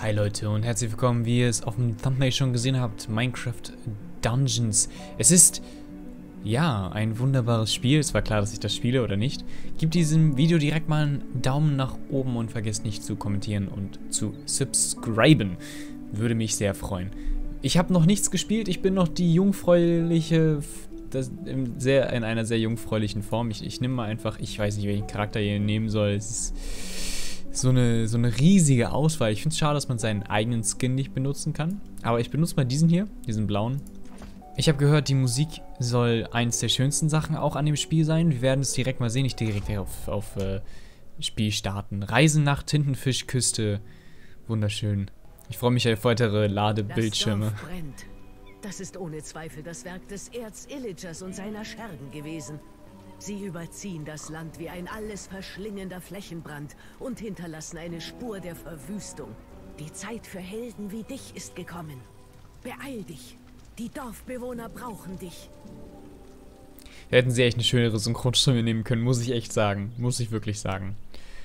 Hi Leute und herzlich willkommen, wie ihr es auf dem Thumbnail schon gesehen habt, Minecraft Dungeons. Es ist, ja, ein wunderbares Spiel. Es war klar, dass ich das spiele oder nicht. Gebt diesem Video direkt mal einen Daumen nach oben und vergesst nicht zu kommentieren und zu subscriben. Würde mich sehr freuen. Ich habe noch nichts gespielt, ich bin noch die jungfräuliche, in einer sehr jungfräulichen Form. Ich nehme mal einfach, ich weiß nicht, welchen Charakter ihr nehmen soll. Es ist so eine riesige Auswahl. Ich finde es schade, dass man seinen eigenen Skin nicht benutzen kann. Aber ich benutze mal diesen hier, diesen blauen. Ich habe gehört, die Musik soll eins der schönsten Sachen auch an dem Spiel sein. Wir werden es direkt mal sehen. Ich direkt auf Spiel starten. Reisen nach Tintenfischküste. Wunderschön. Ich freue mich auf weitere Ladebildschirme. Das Dorf brennt. Das ist ohne Zweifel das Werk des Erzillagers und seiner Schergen gewesen. Sie überziehen das Land wie ein alles verschlingender Flächenbrand und hinterlassen eine Spur der Verwüstung. Die Zeit für Helden wie dich ist gekommen. Beeil dich. Die Dorfbewohner brauchen dich. Da hätten sie echt eine schönere Synchronstimme nehmen können, muss ich echt sagen. Muss ich wirklich sagen.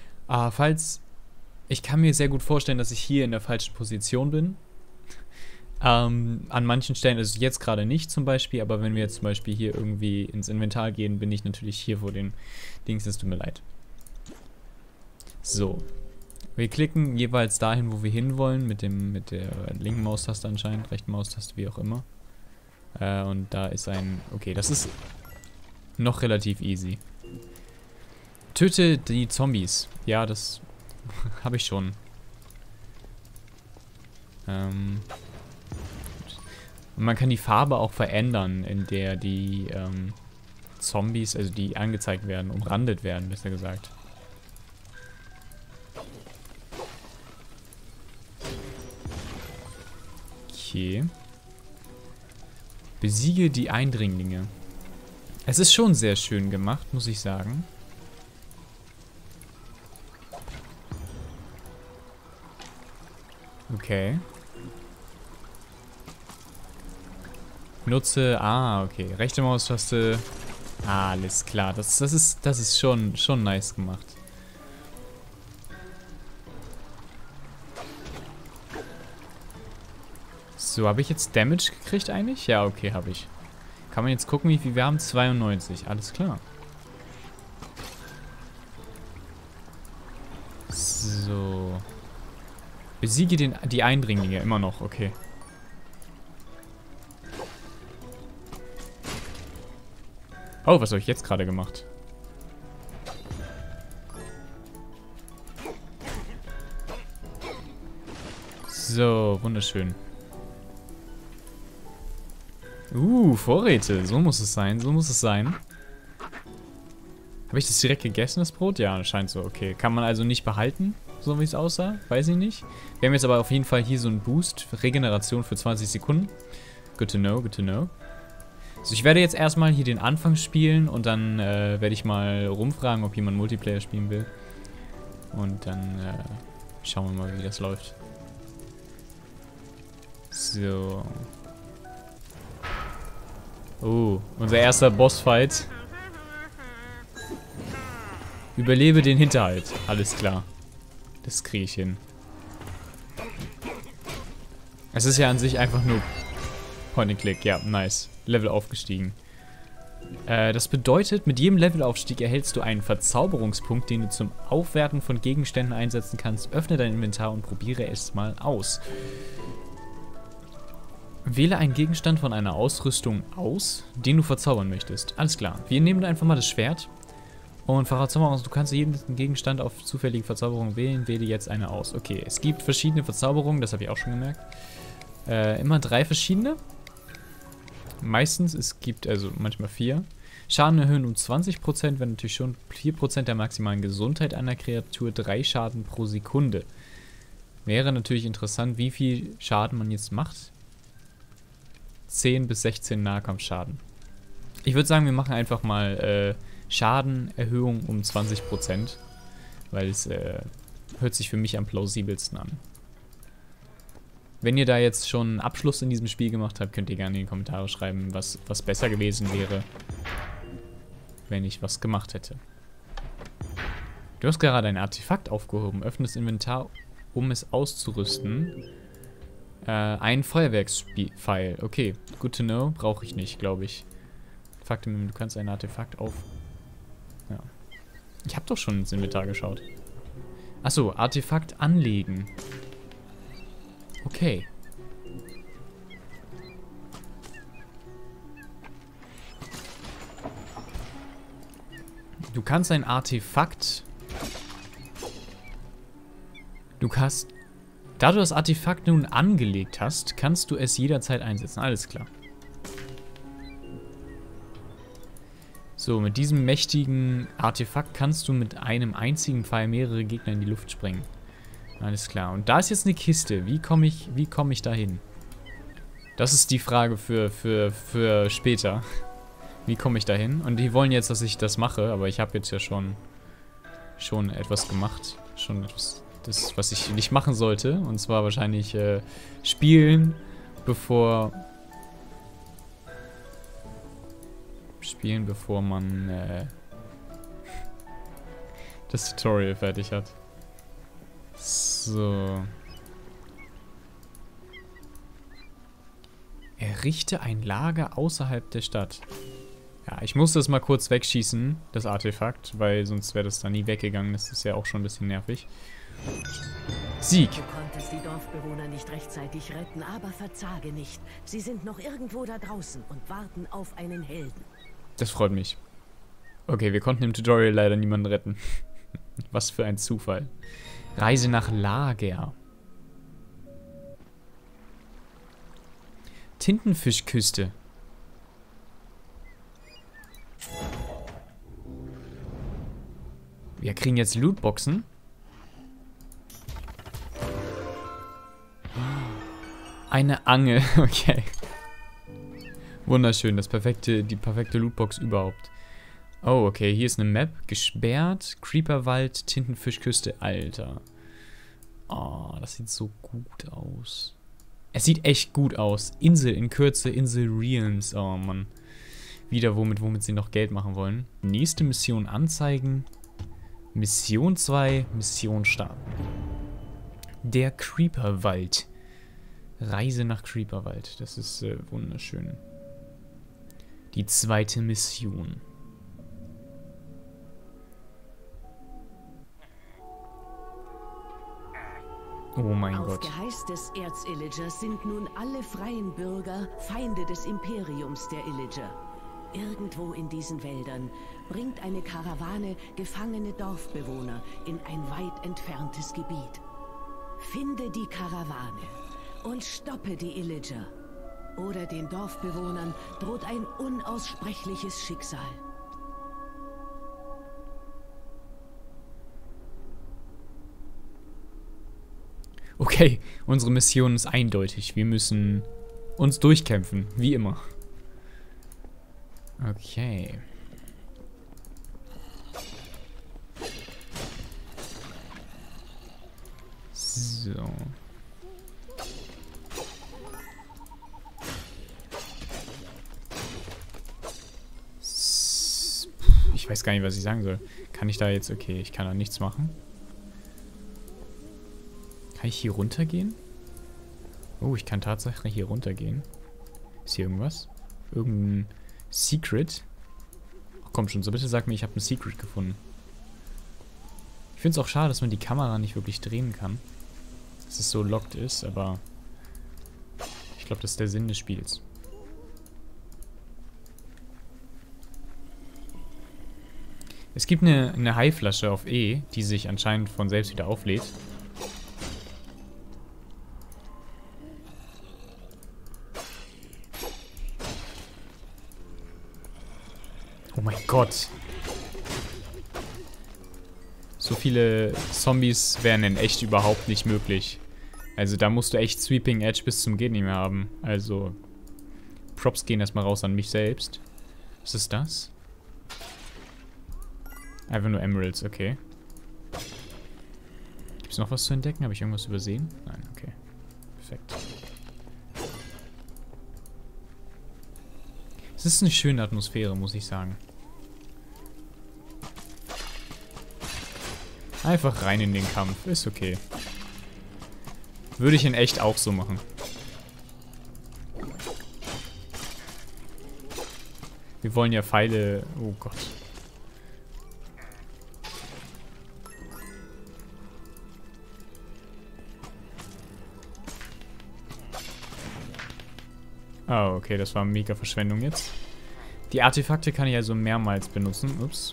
Ich kann mir sehr gut vorstellen, dass ich hier in der falschen Position bin. An manchen Stellen, also jetzt gerade nicht zum Beispiel, aber wenn wir jetzt zum Beispiel hier irgendwie ins Inventar gehen, bin ich natürlich hier vor den Dings, es tut mir leid. So. Wir klicken jeweils dahin, wo wir hinwollen, mit der linken Maustaste anscheinend, rechten Maustaste, wie auch immer. Und da ist ein, okay, das ist noch relativ easy. Töte die Zombies. Ja, das habe ich schon. Und man kann die Farbe auch verändern, in der die Zombies, also die angezeigt werden, umrandet werden, besser gesagt. Okay. Besiege die Eindringlinge. Es ist schon sehr schön gemacht, muss ich sagen. Okay. Nutze, okay, rechte Maustaste, alles klar, das ist schon nice gemacht. So, habe ich jetzt Damage gekriegt eigentlich? Ja, okay, habe ich. Kann man jetzt gucken, wie viel wir haben? 92, alles klar. So. Besiege die Eindringlinge, immer noch, okay. Oh, was habe ich jetzt gerade gemacht? So, wunderschön. Vorräte. So muss es sein, so muss es sein. Habe ich das direkt gegessen, das Brot? Ja, scheint so, okay. Kann man also nicht behalten, so wie es aussah? Weiß ich nicht. Wir haben jetzt aber auf jeden Fall hier so einen Boost. Regeneration für 20 Sekunden. Good to know, good to know. So, ich werde jetzt erstmal hier den Anfang spielen und dann werde ich mal rumfragen, ob jemand Multiplayer spielen will. Und dann schauen wir mal, wie das läuft. So. Unser erster Bossfight. Überlebe den Hinterhalt. Alles klar. Das kriege ich hin. Es ist ja an sich einfach nur Point and Click. Ja, nice. Level aufgestiegen. Das bedeutet, mit jedem Levelaufstieg erhältst du einen Verzauberungspunkt, den du zum Aufwerten von Gegenständen einsetzen kannst. Öffne dein Inventar und probiere es mal aus. Wähle einen Gegenstand von einer Ausrüstung aus, den du verzaubern möchtest. Alles klar. Wir nehmen einfach mal das Schwert. Und Verzauberung, du kannst jeden Gegenstand auf zufällige Verzauberung wählen. Wähle jetzt eine aus. Okay, es gibt verschiedene Verzauberungen, das habe ich auch schon gemerkt. Immer 3 verschiedene. Meistens, es gibt also manchmal 4. Schaden erhöhen um 20%, wenn natürlich schon 4% der maximalen Gesundheit einer Kreatur, 3 Schaden pro Sekunde. Wäre natürlich interessant, wie viel Schaden man jetzt macht. 10 bis 16 Nahkampfschaden. Ich würde sagen, wir machen einfach mal Schadenerhöhung um 20%, weil es hört sich für mich am plausibelsten an. Wenn ihr da jetzt schon einen Abschluss in diesem Spiel gemacht habt, könnt ihr gerne in die Kommentare schreiben, was besser gewesen wäre, wenn ich was gemacht hätte. Du hast gerade ein Artefakt aufgehoben. Öffne das Inventar um es auszurüsten. Ein Feuerwerkspfeil. Okay, good to know. Brauche ich nicht, glaube ich. Faktum, du kannst ein Artefakt auf... Ja. Ich habe doch schon ins Inventar geschaut. Achso, Artefakt anlegen. Okay. Du kannst ein Artefakt... Da du das Artefakt nun angelegt hast, kannst du es jederzeit einsetzen. Alles klar. So, mit diesem mächtigen Artefakt kannst du mit einem einzigen Pfeil mehrere Gegner in die Luft sprengen. Alles klar. Und da ist jetzt eine Kiste. Wie komme ich da hin? Das ist die Frage für später. Wie komme ich da hin? Und die wollen jetzt, dass ich das mache, aber ich habe jetzt ja schon etwas gemacht. Schon etwas... Das, was ich nicht machen sollte. Und zwar wahrscheinlich spielen, bevor man das Tutorial fertig hat. So. Errichte ein Lager außerhalb der Stadt. Ja, ich muss das mal kurz wegschießen, das Artefakt, weil sonst wäre das da nie weggegangen. Das ist ja auch schon ein bisschen nervig. Sieg. Du konntest die Dorfbewohner nicht rechtzeitig retten, aber verzage nicht. Sie sind noch irgendwo da draußen und warten auf einen Helden. Das freut mich. Okay, wir konnten im Tutorial leider niemanden retten. Was für ein Zufall. Reise nach Lager. Tintenfischküste. Wir kriegen jetzt Lootboxen. Eine Angel, okay. Wunderschön, die perfekte Lootbox überhaupt. Oh, okay, hier ist eine Map. Gesperrt, Creeperwald, Tintenfischküste, Alter. Oh, das sieht so gut aus. Es sieht echt gut aus. Insel in Kürze, Insel Realms. Oh, Mann. Wieder womit sie noch Geld machen wollen. Nächste Mission anzeigen. Mission 2, Mission starten. Der Creeperwald. Reise nach Creeperwald. Das ist wunderschön. Die zweite Mission. Oh mein Gott. Auf Geheiß des Erzillagers sind nun alle freien Bürger Feinde des Imperiums der Illager. Irgendwo in diesen Wäldern bringt eine Karawane gefangene Dorfbewohner in ein weit entferntes Gebiet. Finde die Karawane und stoppe die Illager. Oder den Dorfbewohnern droht ein unaussprechliches Schicksal. Okay, unsere Mission ist eindeutig. Wir müssen uns durchkämpfen, wie immer. Okay. So. Ich weiß gar nicht, was ich sagen soll. Kann ich da jetzt... Okay, ich kann da nichts machen. Kann ich hier runtergehen? Oh, ich kann tatsächlich hier runtergehen. Ist hier irgendwas? Irgendein Secret? Ach komm schon, so bitte sag mir, ich habe ein Secret gefunden. Ich finde es auch schade, dass man die Kamera nicht wirklich drehen kann. Dass es so locked ist, aber ich glaube, das ist der Sinn des Spiels. Es gibt eine Heilflasche auf E, die sich anscheinend von selbst wieder auflädt. Oh mein Gott. So viele Zombies wären in echt überhaupt nicht möglich. Also da musst du echt Sweeping Edge bis zum Geht nicht mehr haben. Also Props gehen erstmal raus an mich selbst. Was ist das? Einfach nur Emeralds, okay. Gibt es noch was zu entdecken? Habe ich irgendwas übersehen? Nein, okay. Perfekt. Es ist eine schöne Atmosphäre, muss ich sagen. Einfach rein in den Kampf, ist okay. Würde ich in echt auch so machen. Wir wollen ja Pfeile... Oh Gott. Oh, okay, das war mega Verschwendung jetzt. Die Artefakte kann ich also mehrmals benutzen. Ups.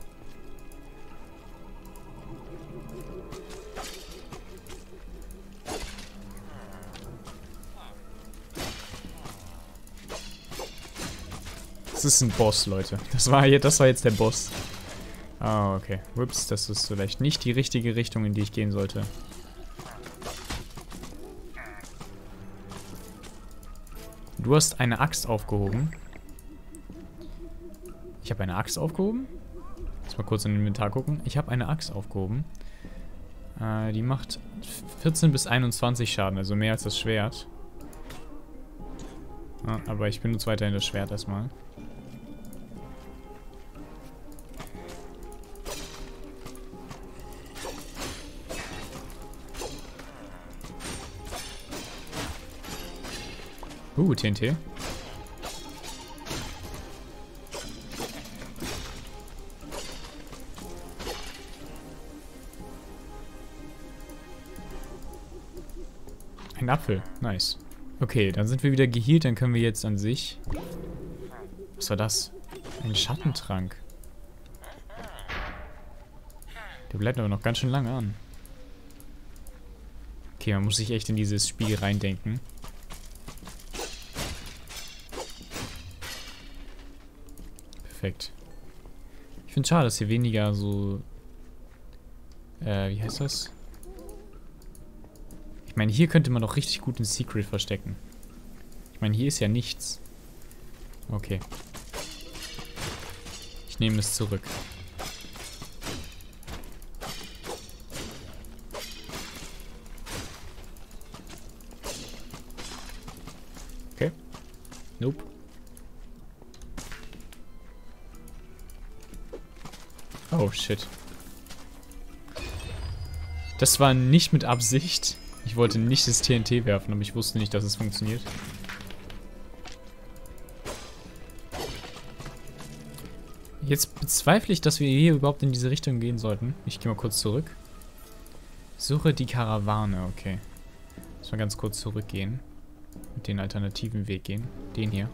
Das ist ein Boss, Leute. Das war jetzt der Boss. Ah, okay. Ups, das ist vielleicht nicht die richtige Richtung, in die ich gehen sollte. Du hast eine Axt aufgehoben. Ich habe eine Axt aufgehoben? Lass mal kurz in den Inventar gucken. Ich habe eine Axt aufgehoben. Die macht 14 bis 21 Schaden, also mehr als das Schwert. Ja, aber ich benutze weiterhin das Schwert erstmal. TNT. Ein Apfel. Nice. Okay, dann sind wir wieder geheilt. Dann können wir jetzt an sich... Was war das? Ein Schattentrank. Der bleibt aber noch ganz schön lange an. Okay, man muss sich echt in dieses Spiel reindenken. Perfekt. Ich finde es schade, dass hier weniger so... wie heißt das? Ich meine, hier könnte man doch richtig gut ein Secret verstecken. Ich meine, hier ist ja nichts. Okay. Ich nehme es zurück. Okay. Nope. Oh, shit. Das war nicht mit Absicht. Ich wollte nicht das TNT werfen, aber ich wusste nicht, dass es funktioniert. Jetzt bezweifle ich, dass wir hier überhaupt in diese Richtung gehen sollten. Ich gehe mal kurz zurück. Suche die Karawane, okay. Muss mal ganz kurz zurückgehen. Mit den alternativen Weg gehen. Den hier.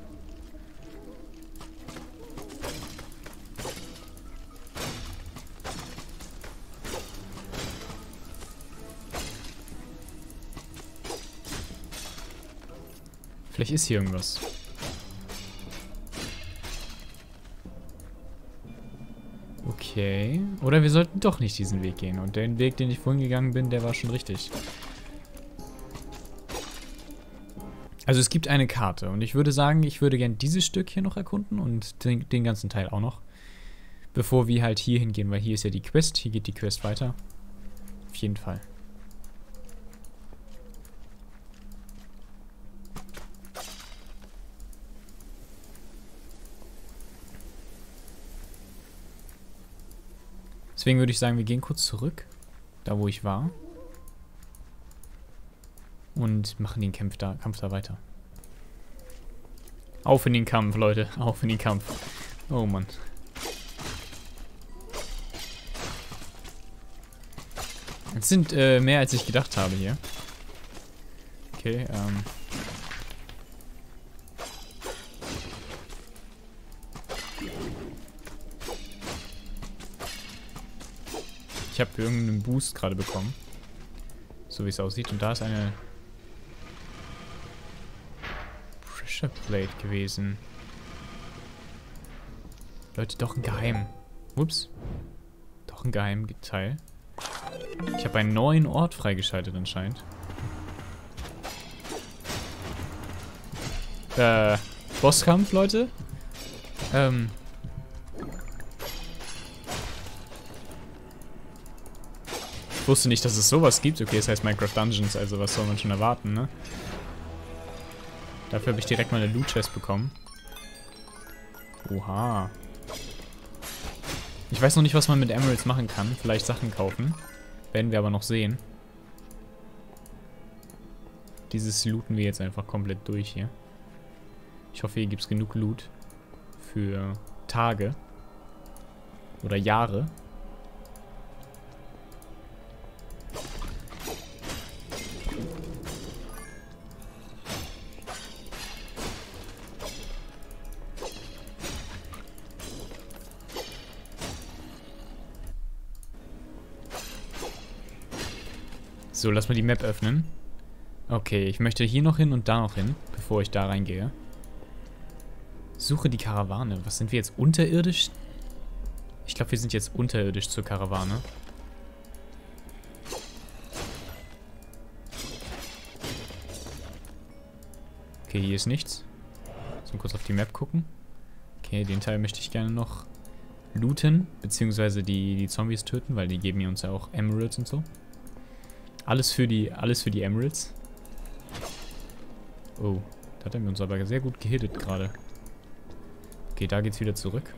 Vielleicht ist hier irgendwas. Okay. Oder wir sollten doch nicht diesen Weg gehen. Und den Weg, den ich vorhin gegangen bin, der war schon richtig. Also es gibt eine Karte. Und ich würde sagen, ich würde gerne dieses Stück hier noch erkunden. Und den ganzen Teil auch noch. Bevor wir halt hier hingehen. Weil hier ist ja die Quest. Hier geht die Quest weiter. Auf jeden Fall. Deswegen würde ich sagen, wir gehen kurz zurück, da wo ich war. Und machen den Kampf da weiter. Auf in den Kampf, Leute. Auf in den Kampf. Oh Mann. Es sind mehr als ich gedacht habe hier. Okay, ich habe irgendeinen Boost gerade bekommen. So wie es aussieht. Und da ist eine Pressure Plate gewesen. Leute, doch ein Geheim. Ups. Doch ein Geheimteil. Ich habe einen neuen Ort freigeschaltet anscheinend. Bosskampf, Leute. Ich wusste nicht, dass es sowas gibt. Okay, es heißt Minecraft Dungeons, also was soll man schon erwarten, ne? Dafür habe ich direkt mal eine Loot Chest bekommen. Oha. Ich weiß noch nicht, was man mit Emeralds machen kann. Vielleicht Sachen kaufen. Werden wir aber noch sehen. dieses looten wir jetzt einfach komplett durch hier. Ich hoffe, hier gibt es genug Loot für Tage oder Jahre. So, lass mal die Map öffnen. Okay, ich möchte hier noch hin und da noch hin, bevor ich da reingehe. Suche die Karawane. Was sind wir jetzt? Unterirdisch? Ich glaube, wir sind jetzt unterirdisch zur Karawane. Okay, hier ist nichts. So, kurz auf die Map gucken. Okay, den Teil möchte ich gerne noch looten, beziehungsweise die Zombies töten, weil die geben uns ja auch Emeralds und so. Alles für die Emeralds. Oh, da hat er uns aber sehr gut gehittet gerade. Okay, da geht's wieder zurück.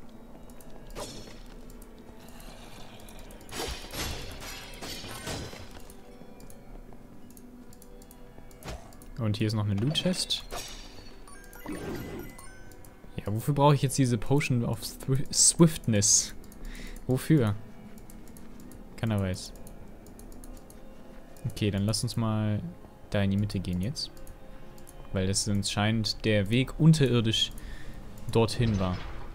Und hier ist noch eine Loot Chest. Ja, wofür brauche ich jetzt diese Potion of Swiftness? Wofür? Keiner weiß. Okay, dann lass uns mal da in die Mitte gehen jetzt. Weil das anscheinend der Weg unterirdisch dorthin war.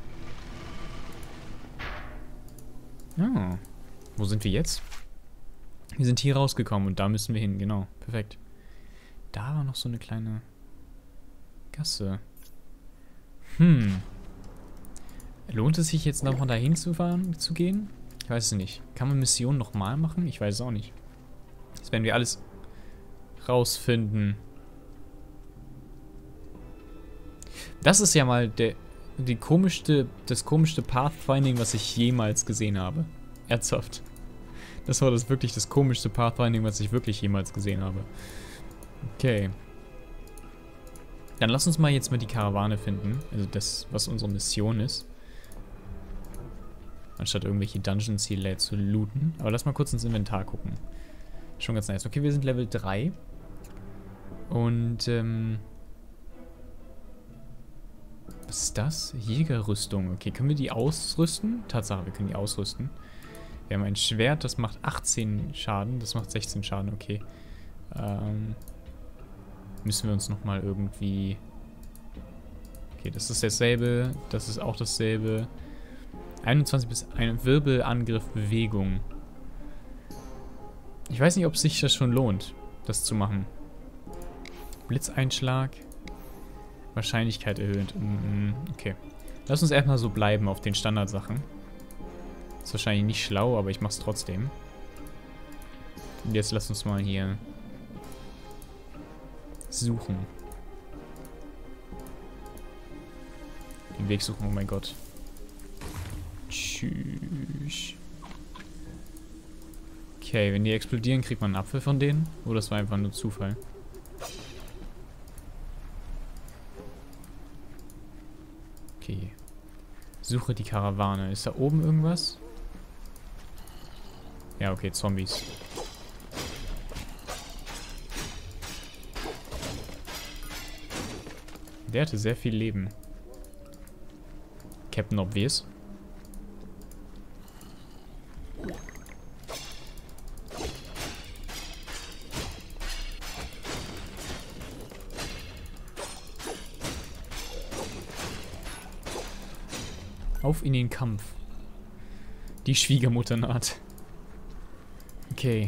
Ah, wo sind wir jetzt? Wir sind hier rausgekommen und da müssen wir hin, genau. Perfekt. Da war noch so eine kleine Gasse. Lohnt es sich jetzt nochmal dahin zu gehen? Ich weiß es nicht. Kann man Missionen nochmal machen? Ich weiß es auch nicht. Das werden wir alles rausfinden. Das ist ja mal das komischste Pathfinding, was ich jemals gesehen habe. Ernsthaft. Das war wirklich das komischste Pathfinding, was ich wirklich jemals gesehen habe. Okay. Dann lass uns mal jetzt die Karawane finden. Also das, was unsere Mission ist. Anstatt irgendwelche Dungeons hier zu looten. Aber lass mal kurz ins Inventar gucken. Schon ganz nice. Okay, wir sind Level 3. Und, was ist das? Jägerrüstung. Okay, können wir die ausrüsten? Tatsache, wir können die ausrüsten. Wir haben ein Schwert, das macht 18 Schaden. Das macht 16 Schaden, okay. Müssen wir uns nochmal irgendwie... Okay, das ist dasselbe. Das ist auch dasselbe. 21 bis ein Wirbelangriff Bewegung. Ich weiß nicht, ob sich das schon lohnt, das zu machen. Blitzeinschlag. Wahrscheinlichkeit erhöht. Okay. Lass uns erstmal so bleiben auf den Standardsachen. Ist wahrscheinlich nicht schlau, aber ich mach's trotzdem. Und jetzt lass uns mal hier suchen. Den Weg suchen, oh mein Gott. Tschüss. Okay, wenn die explodieren, kriegt man einen Apfel von denen? Oder das war einfach nur Zufall? Okay. Suche die Karawane. Ist da oben irgendwas? Ja, okay, Zombies. Der hatte sehr viel Leben. Captain Obvious. Auf in den Kampf. Die Schwiegermutter naht. Okay.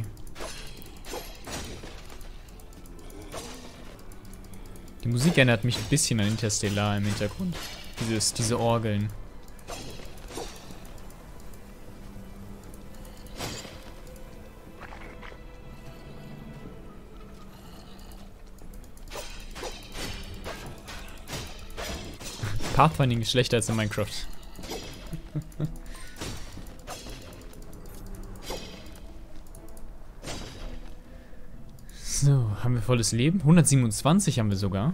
Die Musik erinnert mich ein bisschen an Interstellar im Hintergrund. Diese Orgeln. Pathfinding ist schlechter als in Minecraft. So, haben wir volles Leben? 127 haben wir sogar.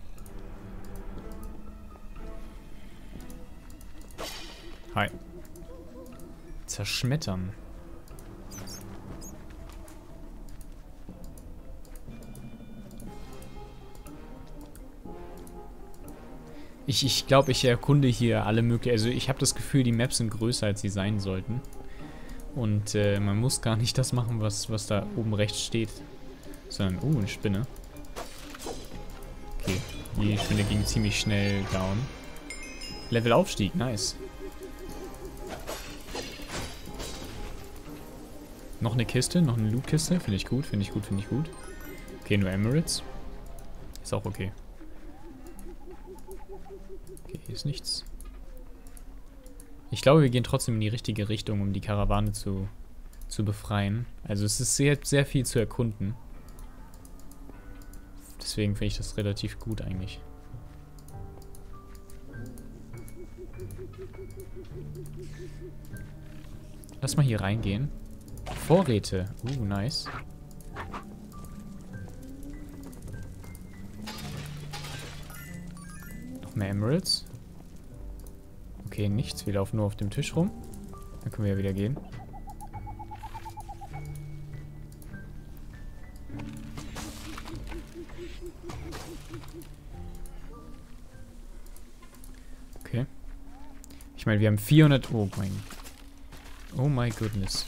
Hi. Zerschmettern. Ich glaube, ich erkunde hier alle möglichen... Also ich habe das Gefühl, die Maps sind größer, als sie sein sollten. Und man muss gar nicht das machen, was da oben rechts steht. Sondern... eine Spinne. Okay, die Spinne ging ziemlich schnell down. Levelaufstieg, nice. Noch eine Kiste, noch eine Loot-Kiste. Finde ich gut, finde ich gut, finde ich gut. Okay, nur Emeralds. Ist auch okay. Okay, hier ist nichts. Ich glaube, wir gehen trotzdem in die richtige Richtung, um die Karawane zu befreien. Also es ist sehr, sehr viel zu erkunden. Deswegen finde ich das relativ gut eigentlich. Lass mal hier reingehen. Vorräte. Nice. Noch mehr Emeralds. Okay, nichts. Wir laufen nur auf dem Tisch rum. Dann können wir ja wieder gehen. Okay. Ich meine, wir haben 400... Oh my goodness.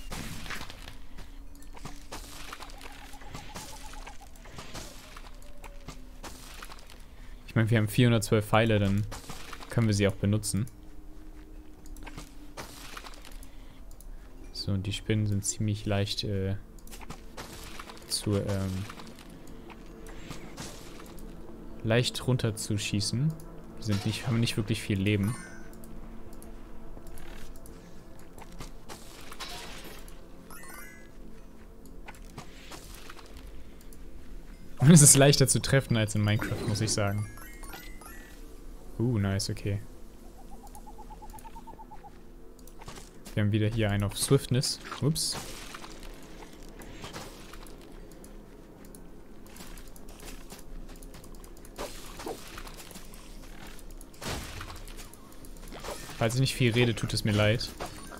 Ich meine, wir haben 412 Pfeile, dann können wir sie auch benutzen. So, und die Spinnen sind ziemlich leicht leicht runterzuschießen. Die haben nicht wirklich viel Leben. Und es ist leichter zu treffen als in Minecraft, muss ich sagen. Nice, okay. Wir haben wieder hier einen auf Swiftness. Ups. Falls ich nicht viel rede, tut es mir leid.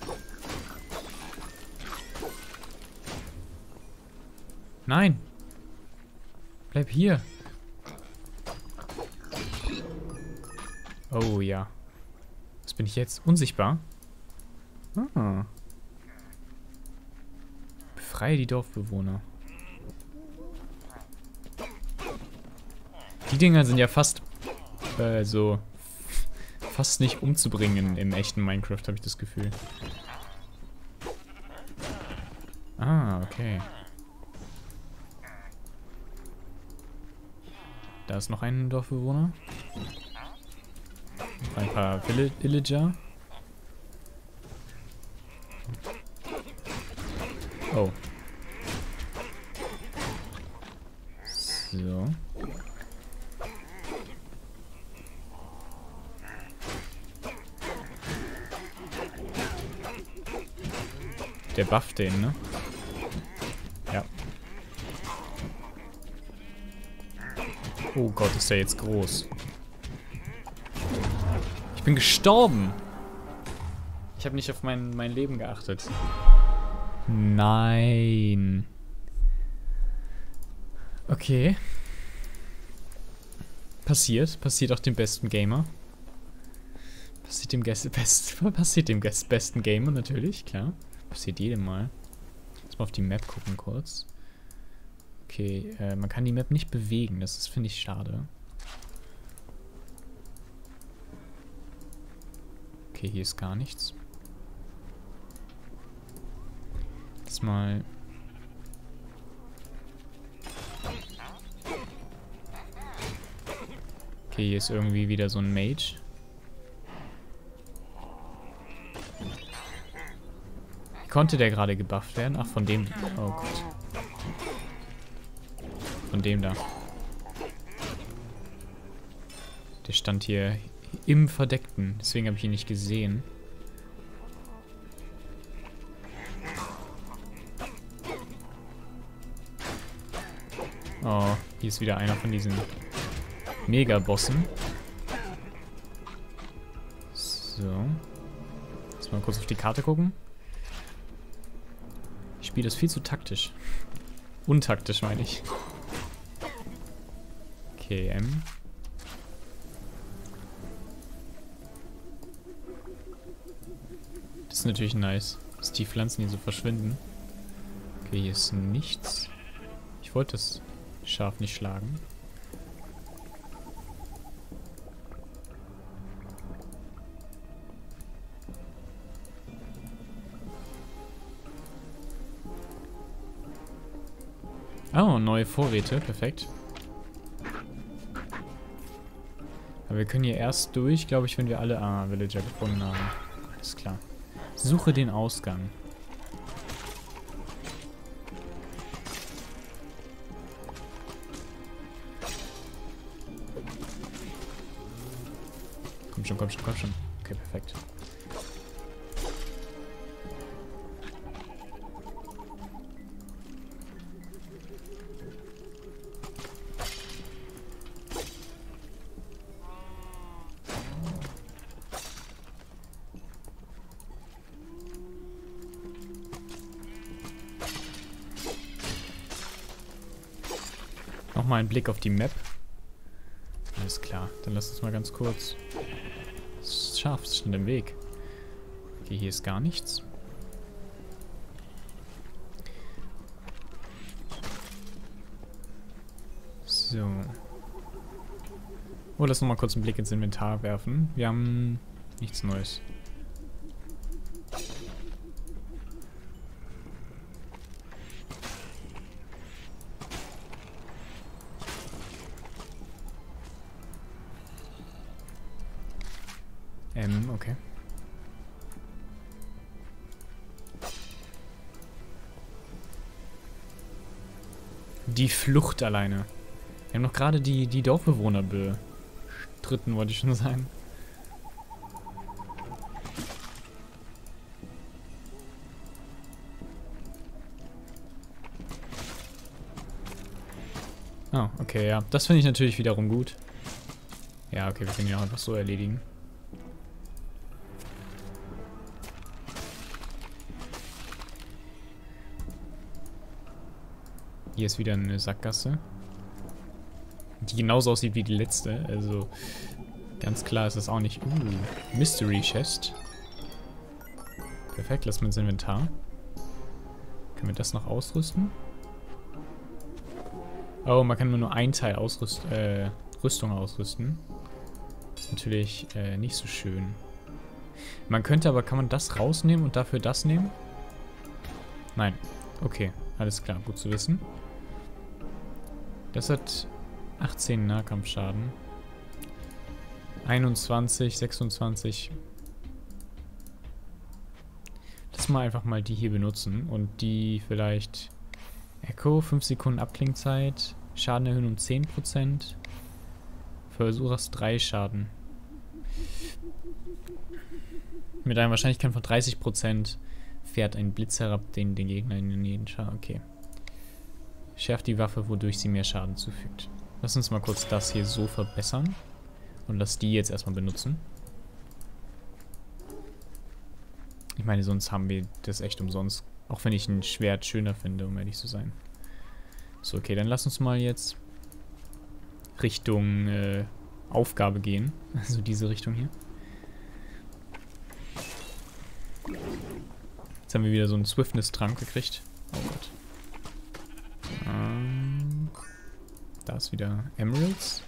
Nein! Bleib hier! Oh ja. Was bin ich jetzt? Unsichtbar? Ah. Befreie die Dorfbewohner. Die Dinger sind ja fast fast nicht umzubringen im echten Minecraft, habe ich das Gefühl. Ah, okay. Da ist noch ein Dorfbewohner. Noch ein paar Villager. Oh. So. Der bufft den, ne? Ja. Oh Gott, ist der jetzt groß. Ich bin gestorben. Ich habe nicht auf mein Leben geachtet. Nein. Okay. Passiert auch dem besten Gamer. Passiert dem besten Gamer natürlich, klar. Passiert jedem mal. Lass mal auf die Map gucken kurz. Okay, man kann die Map nicht bewegen. Das ist, finde ich, schade. Okay, hier ist gar nichts. Jetzt mal... Okay, hier ist irgendwie wieder so ein Mage. Konnte der gerade gebufft werden? Ach, von dem... Oh Gott. Von dem da. Der stand hier im Verdeckten. Deswegen habe ich ihn nicht gesehen. Oh, hier ist wieder einer von diesen Mega-Bossen. So. Jetzt mal kurz auf die Karte gucken. Ich spiele das viel zu taktisch. Untaktisch, meine ich. Okay, natürlich nice, dass die Pflanzen hier so verschwinden. Okay, hier ist nichts. Ich wollte das Schaf nicht schlagen. Oh, neue Vorräte. Perfekt. Aber wir können hier erst durch, glaube ich, wenn wir alle Villager gefunden haben. Alles klar. Suche den Ausgang. Komm schon, komm schon, komm schon. Okay, perfekt. Nochmal ein Blick auf die Map. Alles klar, dann lass uns mal ganz kurz. Das Schaf ist schon im Weg. Okay, hier ist gar nichts. So. Oh, lass nochmal kurz einen Blick ins Inventar werfen. Wir haben nichts Neues. Okay. Die Flucht alleine. Wir haben noch gerade die Dorfbewohner bestritten, wollte ich schon sagen. Oh, okay, ja. Das finde ich natürlich wiederum gut. Ja, okay, wir können ihn auch einfach so erledigen. Hier ist wieder eine Sackgasse. Die genauso aussieht wie die letzte. Also ganz klar ist das auch nicht. Mystery Chest. Perfekt, lassen wir ins Inventar. Können wir das noch ausrüsten? Oh, man kann nur ein Teil Rüstung ausrüsten. Ist natürlich nicht so schön. Man könnte aber, kann man das rausnehmen und dafür das nehmen? Nein. Okay, alles klar, gut zu wissen. Das hat 18 Nahkampfschaden. 21, 26. Lass mal einfach mal die hier benutzen und die vielleicht Echo, 5 Sekunden Abklingzeit, Schaden erhöhen um 10%. Verursacht 3 Schaden. Mit einer Wahrscheinlichkeit von 30% fährt ein Blitz herab, den Gegner in den Nähe Schaden. Okay. Schärft die Waffe, wodurch sie mehr Schaden zufügt. Lass uns mal kurz das hier so verbessern. Und lass die jetzt erstmal benutzen. Ich meine, sonst haben wir das echt umsonst. Auch wenn ich ein Schwert schöner finde, um ehrlich zu sein. So, okay, dann lass uns mal jetzt Richtung Aufgabe gehen. Also diese Richtung hier. Jetzt haben wir wieder so einen Swiftness-Trank gekriegt. Oh Gott. Da ist wieder Emeralds.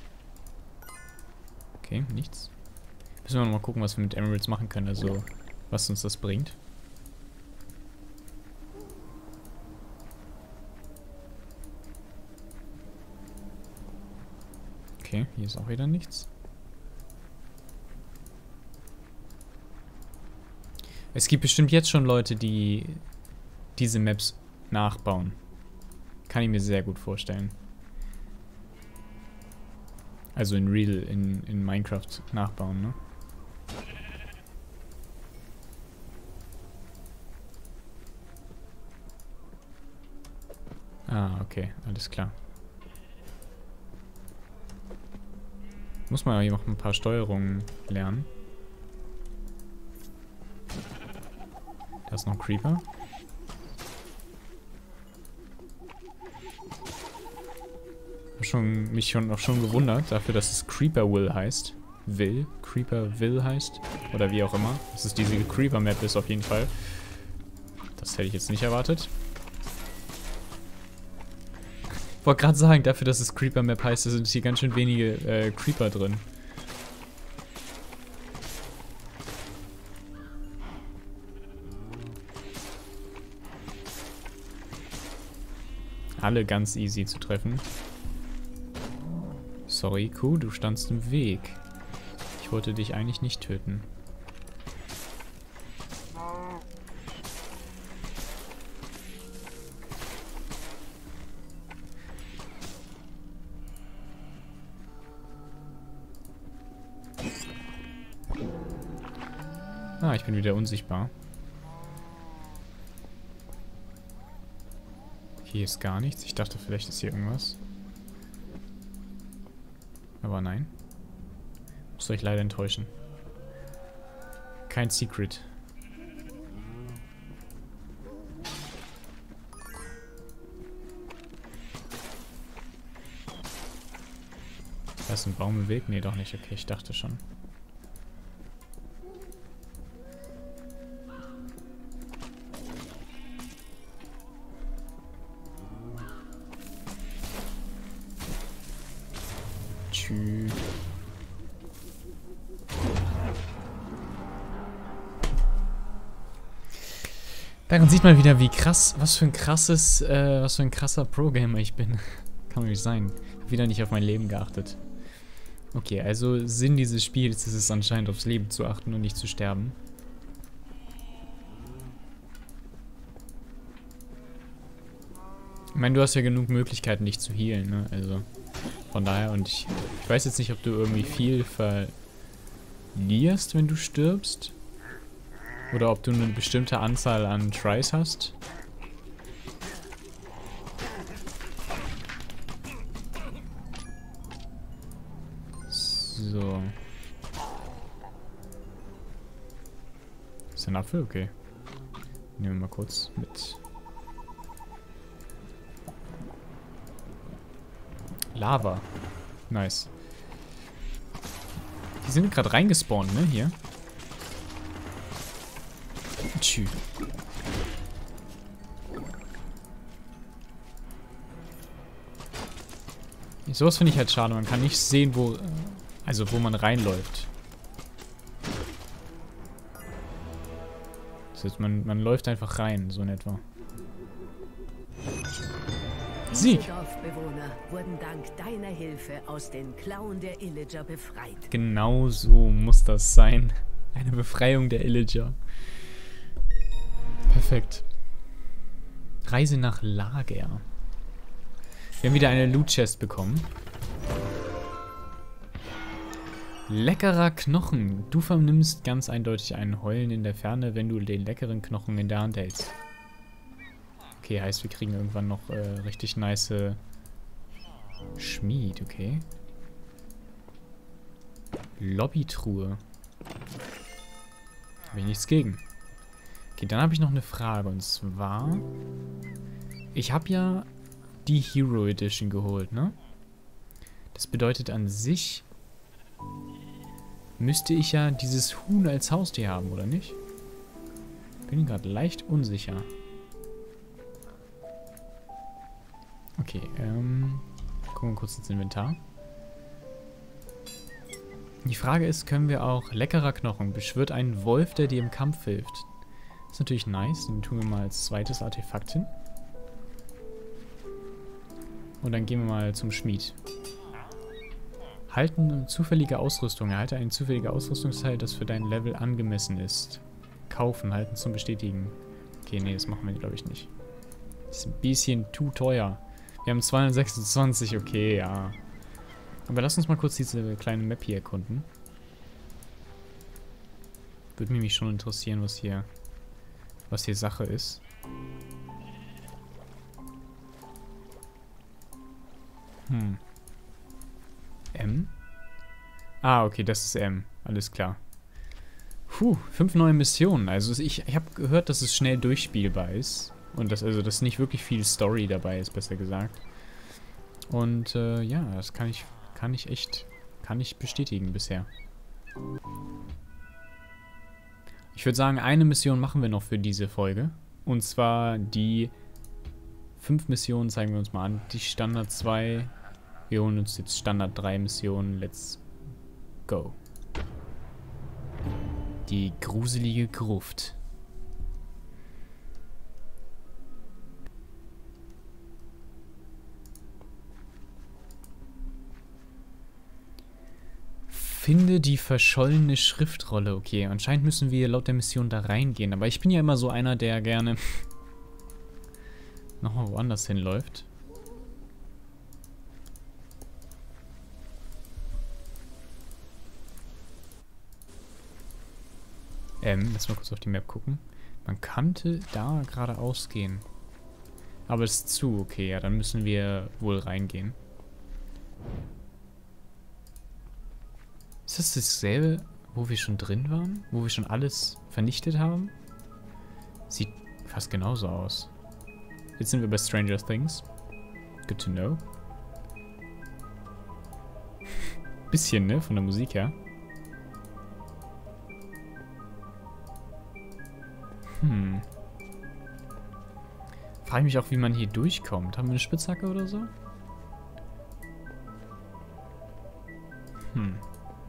Okay, nichts. Müssen wir noch mal gucken, was wir mit Emeralds machen können. Also, was uns das bringt. Okay, hier ist auch wieder nichts. Es gibt bestimmt jetzt schon Leute, die diese Maps nachbauen. Kann ich mir sehr gut vorstellen. Also in Minecraft nachbauen, ne? Ah, okay, alles klar. Muss man hier noch ein paar Steuerungen lernen. Da ist noch ein Creeper. Mich schon gewundert, dafür, dass es Creeper Will heißt. Creeperville heißt. Oder wie auch immer. Dass es diese Creeper-Map ist auf jeden Fall. Das hätte ich jetzt nicht erwartet. Ich wollte gerade sagen, dafür, dass es Creeper-Map heißt, sind hier ganz schön wenige Creeper drin. Alle ganz easy zu treffen. Sorry, Kuh, du standst im Weg. Ich wollte dich eigentlich nicht töten. Ah, ich bin wieder unsichtbar. Hier ist gar nichts. Ich dachte, vielleicht ist hier irgendwas. Aber nein. Muss euch leider enttäuschen. Kein Secret. Da ist ein Baum im Weg? Nee, doch nicht. Okay, ich dachte schon. Tschüss. Daran sieht man wieder, wie krass, was für ein krasser Pro-Gamer ich bin. Kann man nicht sein. Ich habe wieder nicht auf mein Leben geachtet. Okay, also Sinn dieses Spiels ist es anscheinend, aufs Leben zu achten und nicht zu sterben. Ich meine, du hast ja genug Möglichkeiten, dich zu healen, ne? Also, von daher, und ich weiß jetzt nicht, ob du irgendwie viel verlierst, wenn du stirbst. Oder ob du eine bestimmte Anzahl an Tries hast. So. Ist ein Apfel? Okay. Nehmen wir mal kurz mit. Lava. Nice. Die sind gerade reingespawnt, ne? Hier. Tschüss. Sowas finde ich halt schade. Man kann nicht sehen, wo man reinläuft. Das heißt, man läuft einfach rein, so in etwa. Sieg! Diese Dorfbewohner wurden dank deiner Hilfe aus den Klauen der Illager befreit. Genau so muss das sein. Eine Befreiung der Illager. Perfekt. Reise nach Lager. Wir haben wieder eine Loot Chest bekommen. Leckerer Knochen. Du vernimmst ganz eindeutig ein Heulen in der Ferne, wenn du den leckeren Knochen in der Hand hältst. Okay, heißt wir kriegen irgendwann noch richtig nice Schmied, okay. Lobbytruhe. Habe ich nichts gegen. Okay, dann habe ich noch eine Frage, und zwar... Ich habe ja die Hero Edition geholt, ne? Das bedeutet an sich... müsste ich ja dieses Huhn als Haustier haben, oder nicht? Bin gerade leicht unsicher. Okay, gucken wir kurz ins Inventar. Die Frage ist, können wir auch leckerer Knochen, beschwört einen Wolf, der dir im Kampf hilft. Das ist natürlich nice, den tun wir mal als zweites Artefakt hin. Und dann gehen wir mal zum Schmied. Halten zufällige Ausrüstung. Erhalte ein zufälliger Ausrüstungsteil, das für dein Level angemessen ist. Kaufen, halten zum Bestätigen. Okay, nee, das machen wir, glaube ich, nicht. Das ist ein bisschen zu teuer. Wir haben 226, okay, ja. Aber lass uns mal kurz diese kleine Map hier erkunden. Würde mich schon interessieren, was hier Sache ist. M? Ah, okay, das ist M. Alles klar. 5 neue Missionen. Also ich habe gehört, dass es schnell durchspielbar ist. Und dass nicht wirklich viel Story dabei ist, besser gesagt. Und ja, das kann ich bestätigen bisher. Ich würde sagen, eine Mission machen wir noch für diese Folge. Und zwar die 5 Missionen zeigen wir uns mal an. Die Standard 2. Wir holen uns jetzt Standard 3 Missionen. Let's go. Die gruselige Gruft. Finde die verschollene Schriftrolle. Okay, anscheinend müssen wir laut der Mission da reingehen. Aber ich bin ja immer so einer, der gerne nochmal woanders hinläuft. Lass mal kurz auf die Map gucken. Man könnte da geradeaus gehen. Aber es ist zu, okay, ja, dann müssen wir wohl reingehen. Ist das dasselbe, wo wir schon drin waren? Wo wir schon alles vernichtet haben? Sieht fast genauso aus. Jetzt sind wir bei Stranger Things. Good to know. Bisschen, ne? Von der Musik her. Frage mich auch, wie man hier durchkommt. Haben wir eine Spitzhacke oder so? Man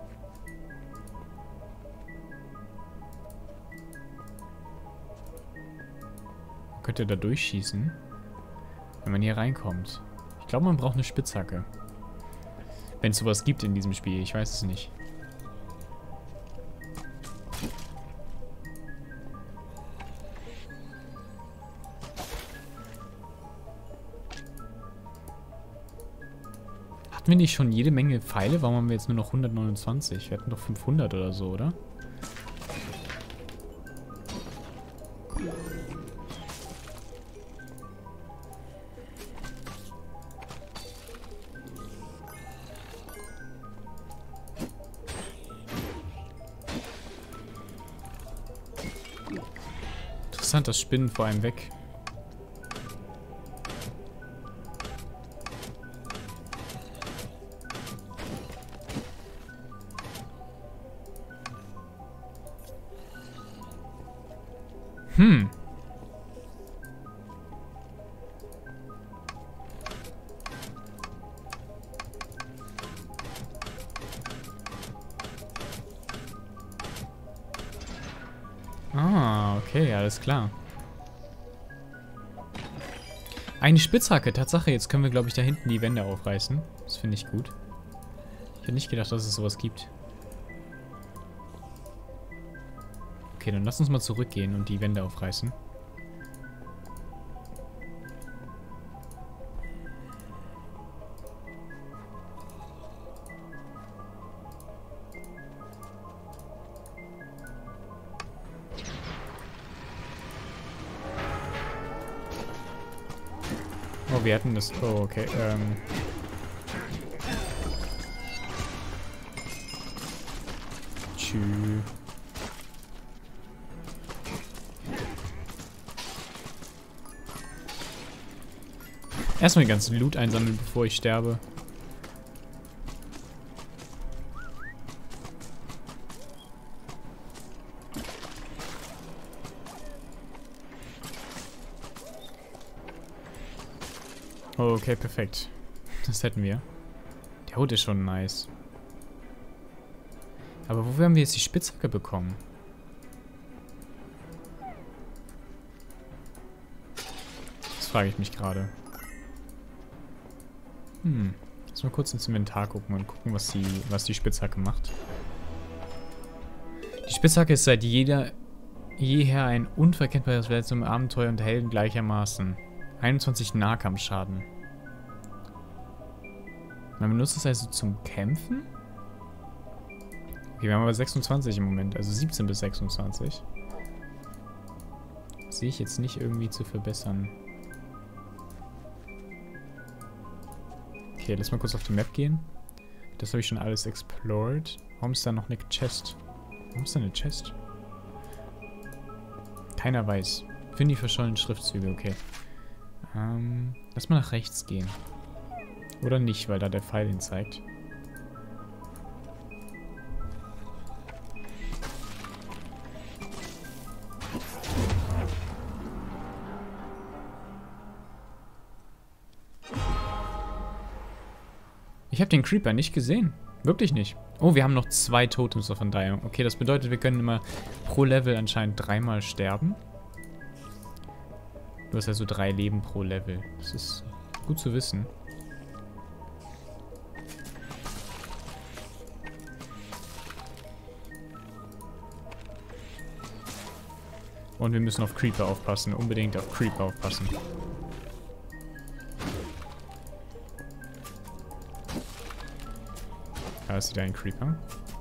könnte da durchschießen, wenn man hier reinkommt. Ich glaube, man braucht eine Spitzhacke. Wenn es sowas gibt in diesem Spiel, ich weiß es nicht. Hatten wir nicht schon jede Menge Pfeile? Warum haben wir jetzt nur noch 129? Wir hatten doch 500 oder so, oder? Interessant, das Spinnen vor einem weg. Ah, okay, alles klar. Eine Spitzhacke, Tatsache. Jetzt können wir, glaube ich, da hinten die Wände aufreißen. Das finde ich gut. Ich hätte nicht gedacht, dass es sowas gibt. Okay, dann lass uns mal zurückgehen und die Wände aufreißen. Oh, wir hatten das... Oh, okay, Tschüss. Erstmal den ganzen Loot einsammeln, bevor ich sterbe. Okay, perfekt. Das hätten wir. Der Hut ist schon nice. Aber wofür haben wir jetzt die Spitzhacke bekommen? Das frage ich mich gerade. Lass mal kurz ins Inventar gucken und gucken, was die Spitzhacke macht. Die Spitzhacke ist seit jeher ein unverkennbares Wert zum Abenteuer und Helden gleichermaßen. 21 Nahkampfschaden. Man benutzt es also zum Kämpfen? Okay, wir haben aber 26 im Moment, also 17 bis 26. Das sehe ich jetzt nicht irgendwie zu verbessern. Okay, lass mal kurz auf die Map gehen. Das habe ich schon alles explored. Warum ist da noch eine Chest? Warum ist da eine Chest? Keiner weiß. Finde die verschollenen Schriftzüge, okay. Lass mal nach rechts gehen. Oder nicht, weil da der Pfeil hin zeigt. Ich habe den Creeper nicht gesehen. Wirklich nicht. Oh, wir haben noch 2 Totems of Undying. Okay, das bedeutet, wir können immer pro Level anscheinend 3-mal sterben. Du hast ja so 3 Leben pro Level. Das ist gut zu wissen. Und wir müssen auf Creeper aufpassen. Unbedingt auf Creeper aufpassen. Da ist wieder ein Creeper.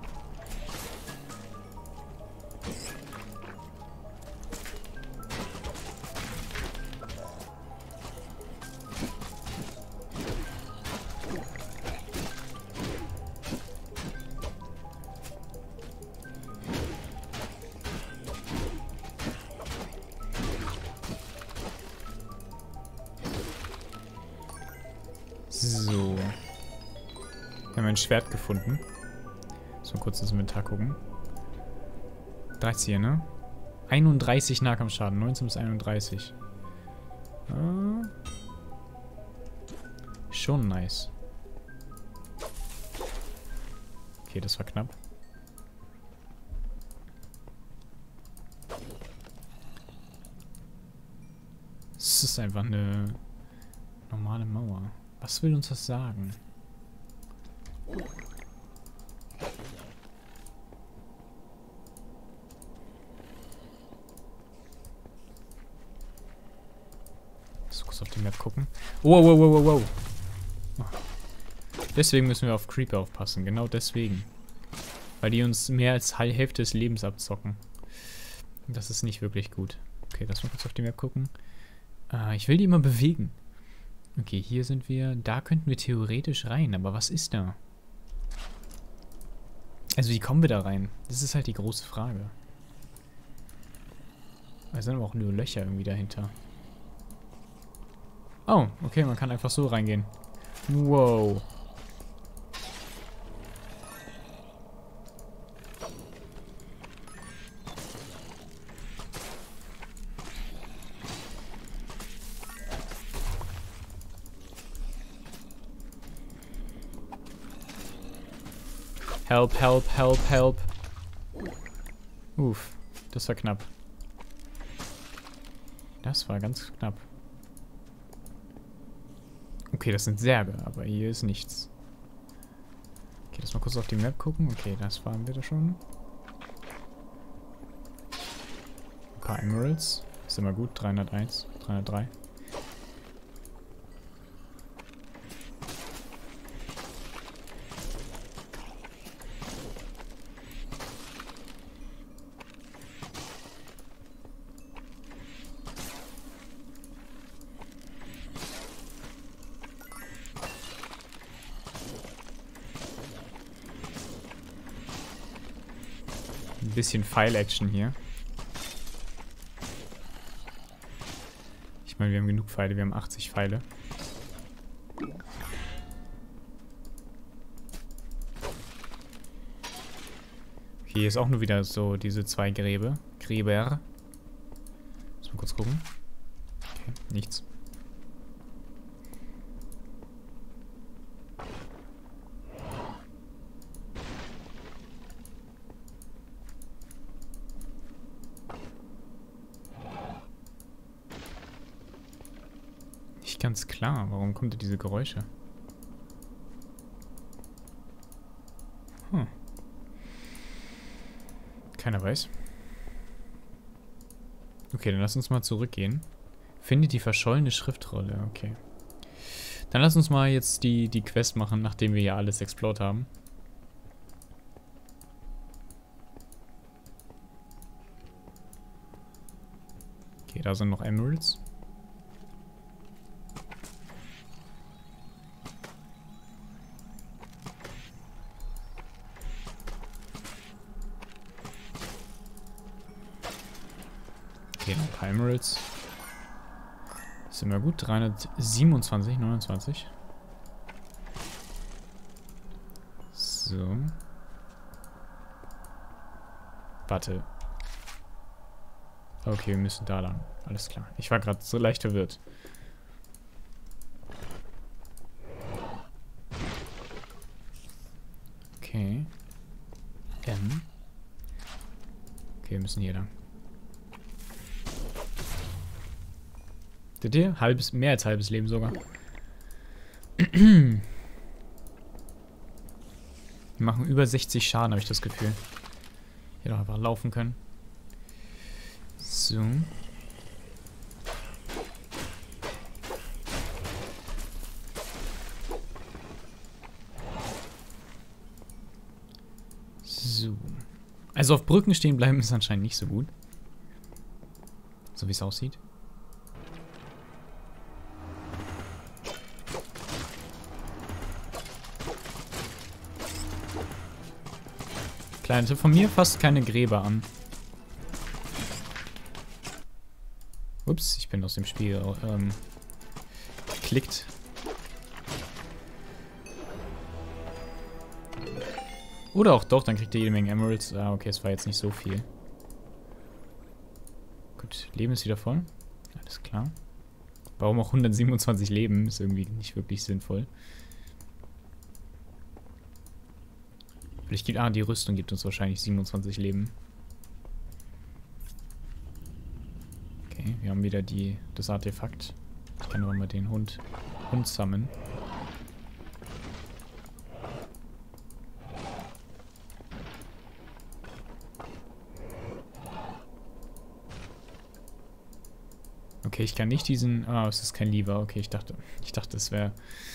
So. Wir haben ein Schwert gefunden. So, kurz ins Inventar gucken. 13, ne? 31 Nahkampfschaden. 19 bis 31. Ah. Schon nice. Okay, das war knapp. Es ist einfach eine normale Mauer. Was will uns das sagen? So, kurz auf die Map gucken. Wow, wow, wow, wow, wow. Deswegen müssen wir auf Creeper aufpassen. Genau deswegen. Weil die uns mehr als Hälfte des Lebens abzocken. Das ist nicht wirklich gut. Okay, lass mal kurz auf die Map gucken. Ich will die immer bewegen. Okay, hier sind wir. Da könnten wir theoretisch rein, aber was ist da? Also wie kommen wir da rein? Das ist halt die große Frage. Da sind aber auch nur Löcher irgendwie dahinter. Oh, okay, man kann einfach so reingehen. Wow. Help, help, help, help. Uff, das war knapp. Das war ganz knapp. Okay, das sind Särge, aber hier ist nichts. Okay, lass mal kurz auf die Map gucken. Okay, das waren wir da schon. Ein paar Emeralds. Ist immer gut. 301, 303. Ein bisschen Pfeil-Action hier. Ich meine, wir haben genug Pfeile. Wir haben 80 Pfeile. Hier ist auch nur wieder so diese 2 Gräber. Muss mal kurz gucken. Okay, nichts. Nicht ganz klar. Warum kommt da diese Geräusche? Hm. Keiner weiß. Okay, dann lass uns mal zurückgehen. Findet die verschollene Schriftrolle. Okay. Dann lass uns mal jetzt die Quest machen, nachdem wir ja alles explored haben. Okay, da sind noch Emeralds. Okay, noch ein paar Emeralds. Ist immer gut. 327, 29. So. Warte. Okay, wir müssen da lang. Alles klar. Ich war gerade so leicht verwirrt. Okay. Okay, wir müssen hier lang. Seht ihr? Mehr als halbes Leben sogar. Wir machen über 60 Schaden, habe ich das Gefühl. Hier doch einfach laufen können. So. So. Also auf Brücken stehen bleiben ist anscheinend nicht so gut. So wie es aussieht. Kleiner Tipp von mir, fasst keine Gräber an. Ups, ich bin aus dem Spiel geklickt. Oder auch doch, dann kriegt ihr jede Menge Emeralds. Ah, okay, es war jetzt nicht so viel. Gut, Leben ist wieder voll. Alles klar. Warum auch 127 Leben? Ist irgendwie nicht wirklich sinnvoll. Die Rüstung gibt uns wahrscheinlich 27 Leben. Okay, wir haben wieder das Artefakt. Ich kann aber mal den Hund summonen. Okay, ich kann nicht diesen... Ah, es ist kein Lever. Okay, ich dachte, es wäre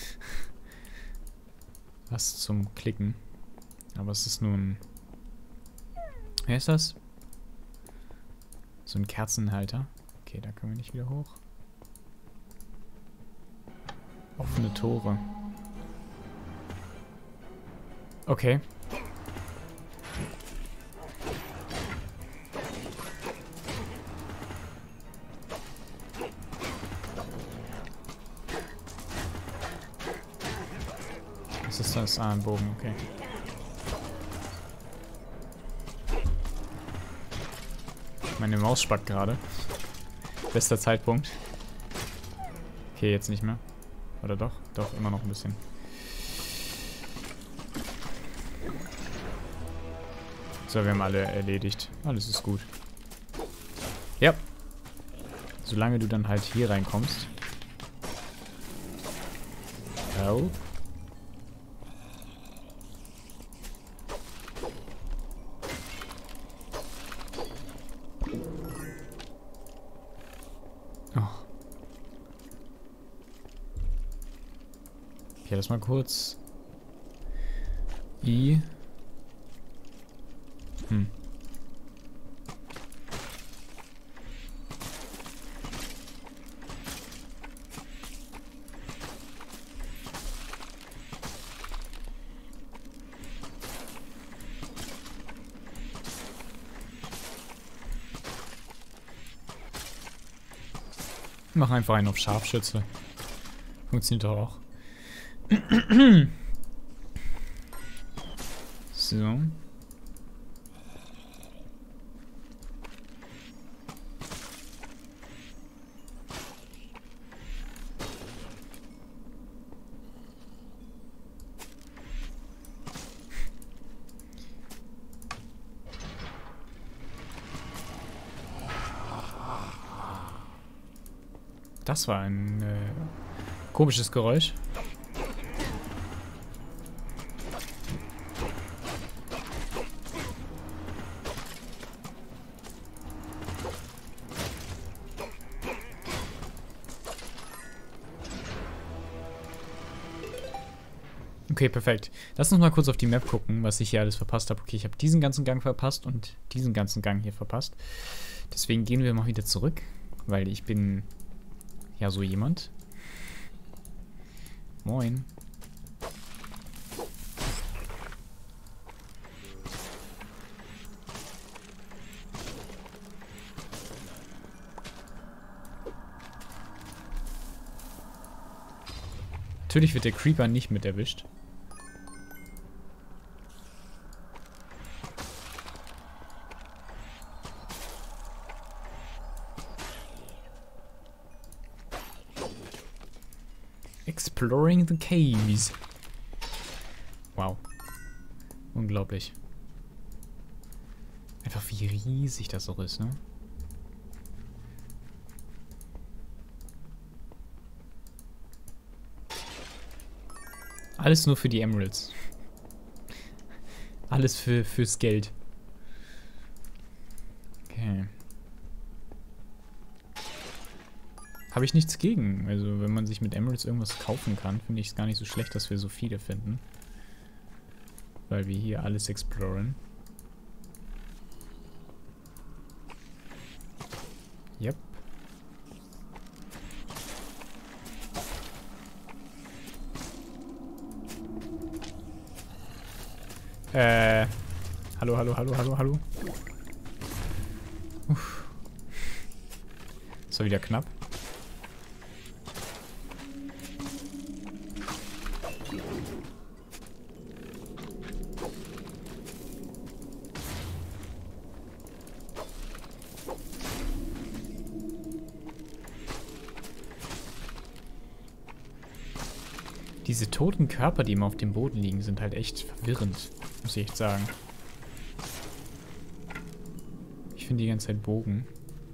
was zum Klicken. Aber es ist nur ein... Wer ist das? So ein Kerzenhalter. Okay, da können wir nicht wieder hoch. Offene Tore. Okay. Was ist das? Ah, ein Bogen, okay. Meine Maus spackt gerade. Bester Zeitpunkt. Okay, jetzt nicht mehr. Oder doch? Doch, immer noch ein bisschen. So, wir haben alle erledigt. Alles ist gut. Ja. Solange du dann halt hier reinkommst. Oh. Okay, das mal kurz. I. Mach einfach einen auf Scharfschütze. Funktioniert doch auch. So. Das war ein komisches Geräusch. Okay, perfekt. Lass uns mal kurz auf die Map gucken, was ich hier alles verpasst habe. Okay, ich habe diesen ganzen Gang verpasst und diesen ganzen Gang hier verpasst. Deswegen gehen wir mal wieder zurück, weil ich bin ja so jemand. Moin. Natürlich wird der Creeper nicht mit erwischt. Exploring the caves. Wow. Unglaublich. Einfach wie riesig das auch ist, ne? Alles nur für die Emeralds. Alles fürs Geld. Okay. Habe ich nichts gegen. Also wenn man sich mit Emeralds irgendwas kaufen kann, finde ich es gar nicht so schlecht, dass wir so viele finden. Weil wir hier alles exploren. Yep. Hallo, hallo, hallo, hallo, hallo. Uff. Das war wieder knapp. Diese toten Körper, die immer auf dem Boden liegen, sind halt echt verwirrend, muss ich echt sagen. Ich finde die ganze Zeit Bogen.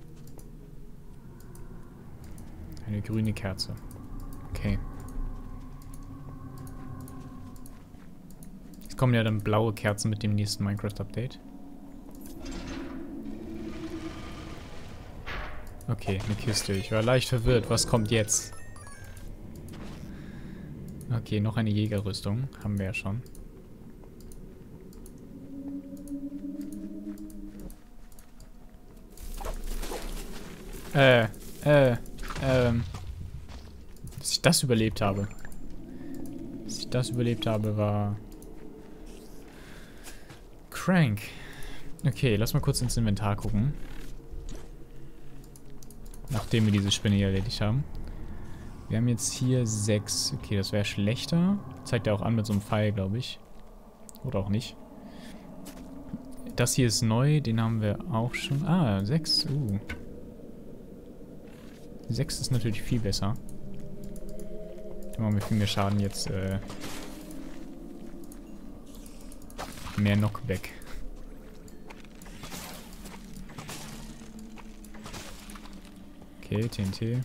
Eine grüne Kerze. Okay. Es kommen ja dann blaue Kerzen mit dem nächsten Minecraft-Update. Okay, eine Kiste. Ich war leicht verwirrt. Was kommt jetzt? Okay, noch eine Jägerrüstung. Haben wir ja schon. Dass ich das überlebt habe. Dass ich das überlebt habe, war crank. Okay, lass mal kurz ins Inventar gucken. Nachdem wir diese Spinne hier erledigt haben. Wir haben jetzt hier 6. Okay, das wäre schlechter. Zeigt er auch an mit so einem Pfeil, glaube ich. Oder auch nicht. Das hier ist neu, den haben wir auch schon. Ah, 6. 6 ist natürlich viel besser. Da machen wir viel mehr Schaden jetzt. Mehr Knockback. Okay, TNT.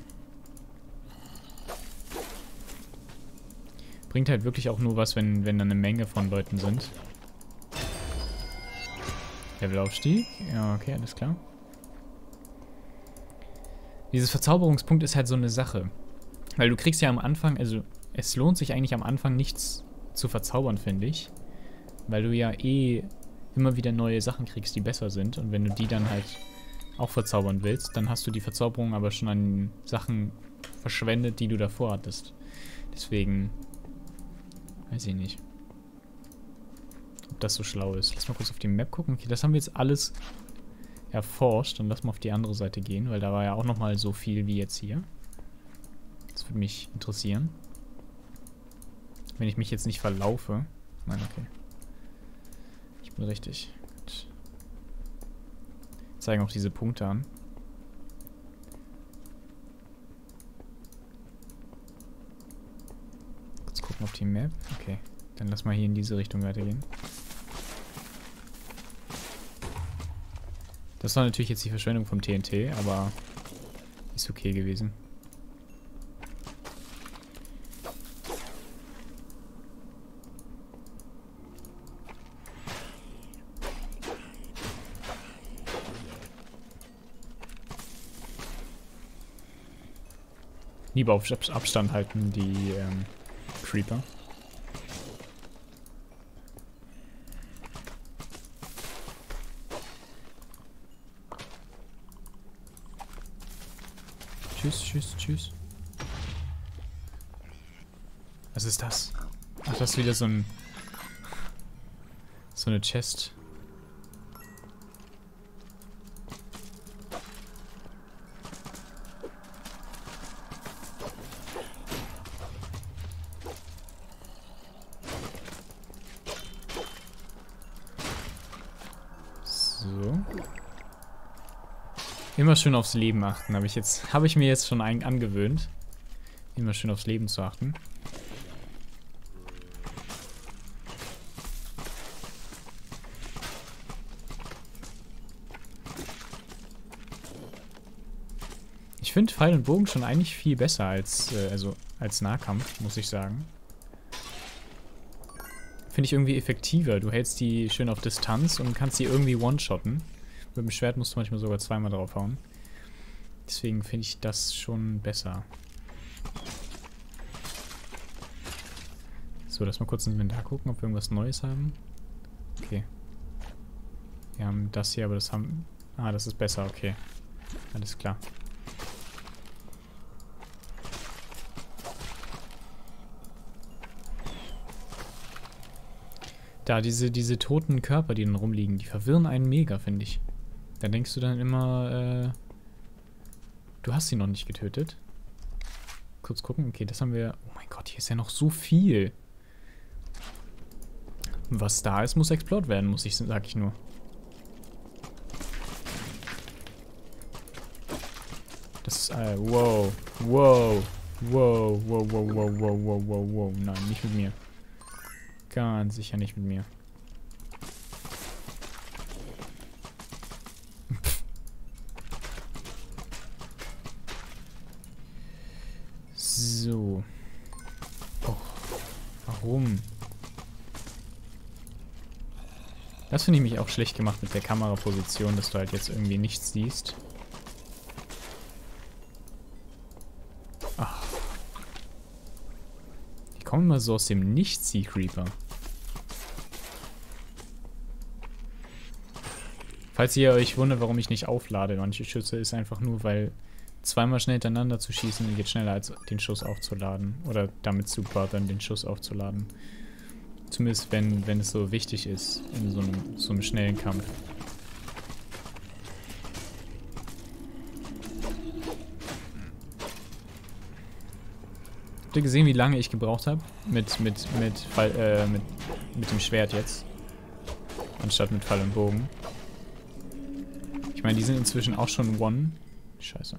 Bringt halt wirklich auch nur was, wenn da eine Menge von Leuten sind. Levelaufstieg. Ja, okay, alles klar. Dieses Verzauberungspunkt ist halt so eine Sache. Weil du kriegst ja am Anfang, also es lohnt sich eigentlich am Anfang nichts zu verzaubern, finde ich. Weil du ja eh immer wieder neue Sachen kriegst, die besser sind. Und wenn du die dann halt auch verzaubern willst, dann hast du die Verzauberung aber schon an Sachen verschwendet, die du davor hattest. Deswegen weiß ich nicht, ob das so schlau ist. Lass mal kurz auf die Map gucken. Okay, das haben wir jetzt alles erforscht. Und lass mal auf die andere Seite gehen, weil da war ja auch nochmal so viel wie jetzt hier. Das würde mich interessieren. Wenn ich mich jetzt nicht verlaufe. Nein, okay. Ich bin richtig. Gut. Zeigen auch diese Punkte an. Kurz gucken auf die Map. Okay, dann lass mal hier in diese Richtung weitergehen. Das war natürlich jetzt die Verschwendung vom TNT, aber ist okay gewesen. Lieber auf Abstand halten, die Creeper. Tschüss, tschüss, tschüss. Was ist das? Ach, das ist wieder so ein... so eine Chest. So. Immer schön aufs Leben achten, habe ich mir jetzt schon angewöhnt. Immer schön aufs Leben zu achten. finde Pfeil und Bogen schon eigentlich viel besser als, als Nahkampf, muss ich sagen. Finde ich irgendwie effektiver. Du hältst die schön auf Distanz und kannst sie irgendwie one-shotten. Mit dem Schwert musst du manchmal sogar zweimal draufhauen. Deswegen finde ich das schon besser. So, lass mal kurz ins Inventar gucken, ob wir irgendwas Neues haben. Okay. Wir haben das hier, aber das haben... Ah, das ist besser, okay. Alles klar. Da, diese toten Körper, die dann rumliegen, die verwirren einen mega, finde ich. Da denkst du dann immer, du hast sie noch nicht getötet. Kurz gucken, okay, das haben wir... Oh mein Gott, hier ist ja noch so viel. Was da ist, muss explodiert werden, sag ich nur. Das ist, wow, wow, wow, wow, wow, wow, wow, wow, wow, wow, nein, nicht mit mir. Ganz sicher nicht mit mir. So. Oh, warum? Das finde ich mich auch schlecht gemacht mit der Kameraposition, dass du halt jetzt irgendwie nichts siehst. Ach. Die kommen immer so aus dem Nichts, die Creeper. Falls ihr euch wundert, warum ich nicht auflade, manche Schüsse, ist einfach nur, weil zweimal schnell hintereinander zu schießen geht schneller als den Schuss aufzuladen. Oder damit zu buttern, den Schuss aufzuladen. Zumindest wenn es so wichtig ist in so einem schnellen Kampf. Habt ihr gesehen, wie lange ich gebraucht habe? Mit dem Schwert jetzt. Anstatt mit Pfeil und Bogen. Ich meine, die sind inzwischen auch schon One. Scheiße.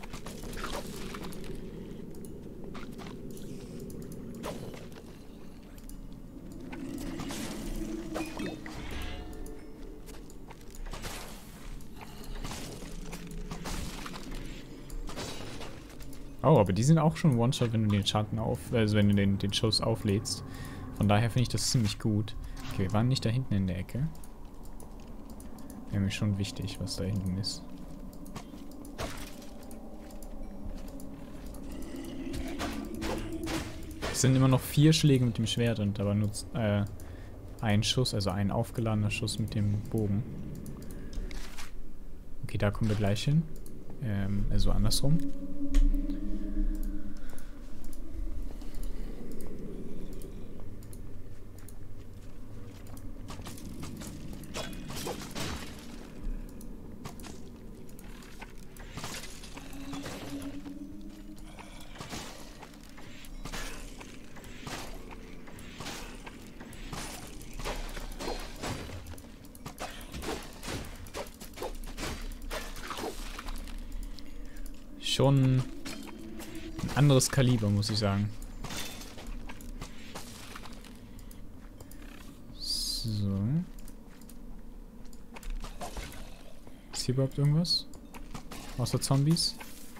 Oh, aber die sind auch schon One-Shot, wenn du den Schatten wenn du den Schuss auflädst. Von daher finde ich das ziemlich gut. Okay, wir waren nicht da hinten in der Ecke. Wäre mir schon wichtig, was da hinten ist. Es sind immer noch 4 Schläge mit dem Schwert und aber nur ein Schuss, also ein aufgeladener Schuss mit dem Bogen. Okay, da kommen wir gleich hin. Also andersrum. Schon ein anderes Kaliber, muss ich sagen. So. Ist hier überhaupt irgendwas? Außer Zombies?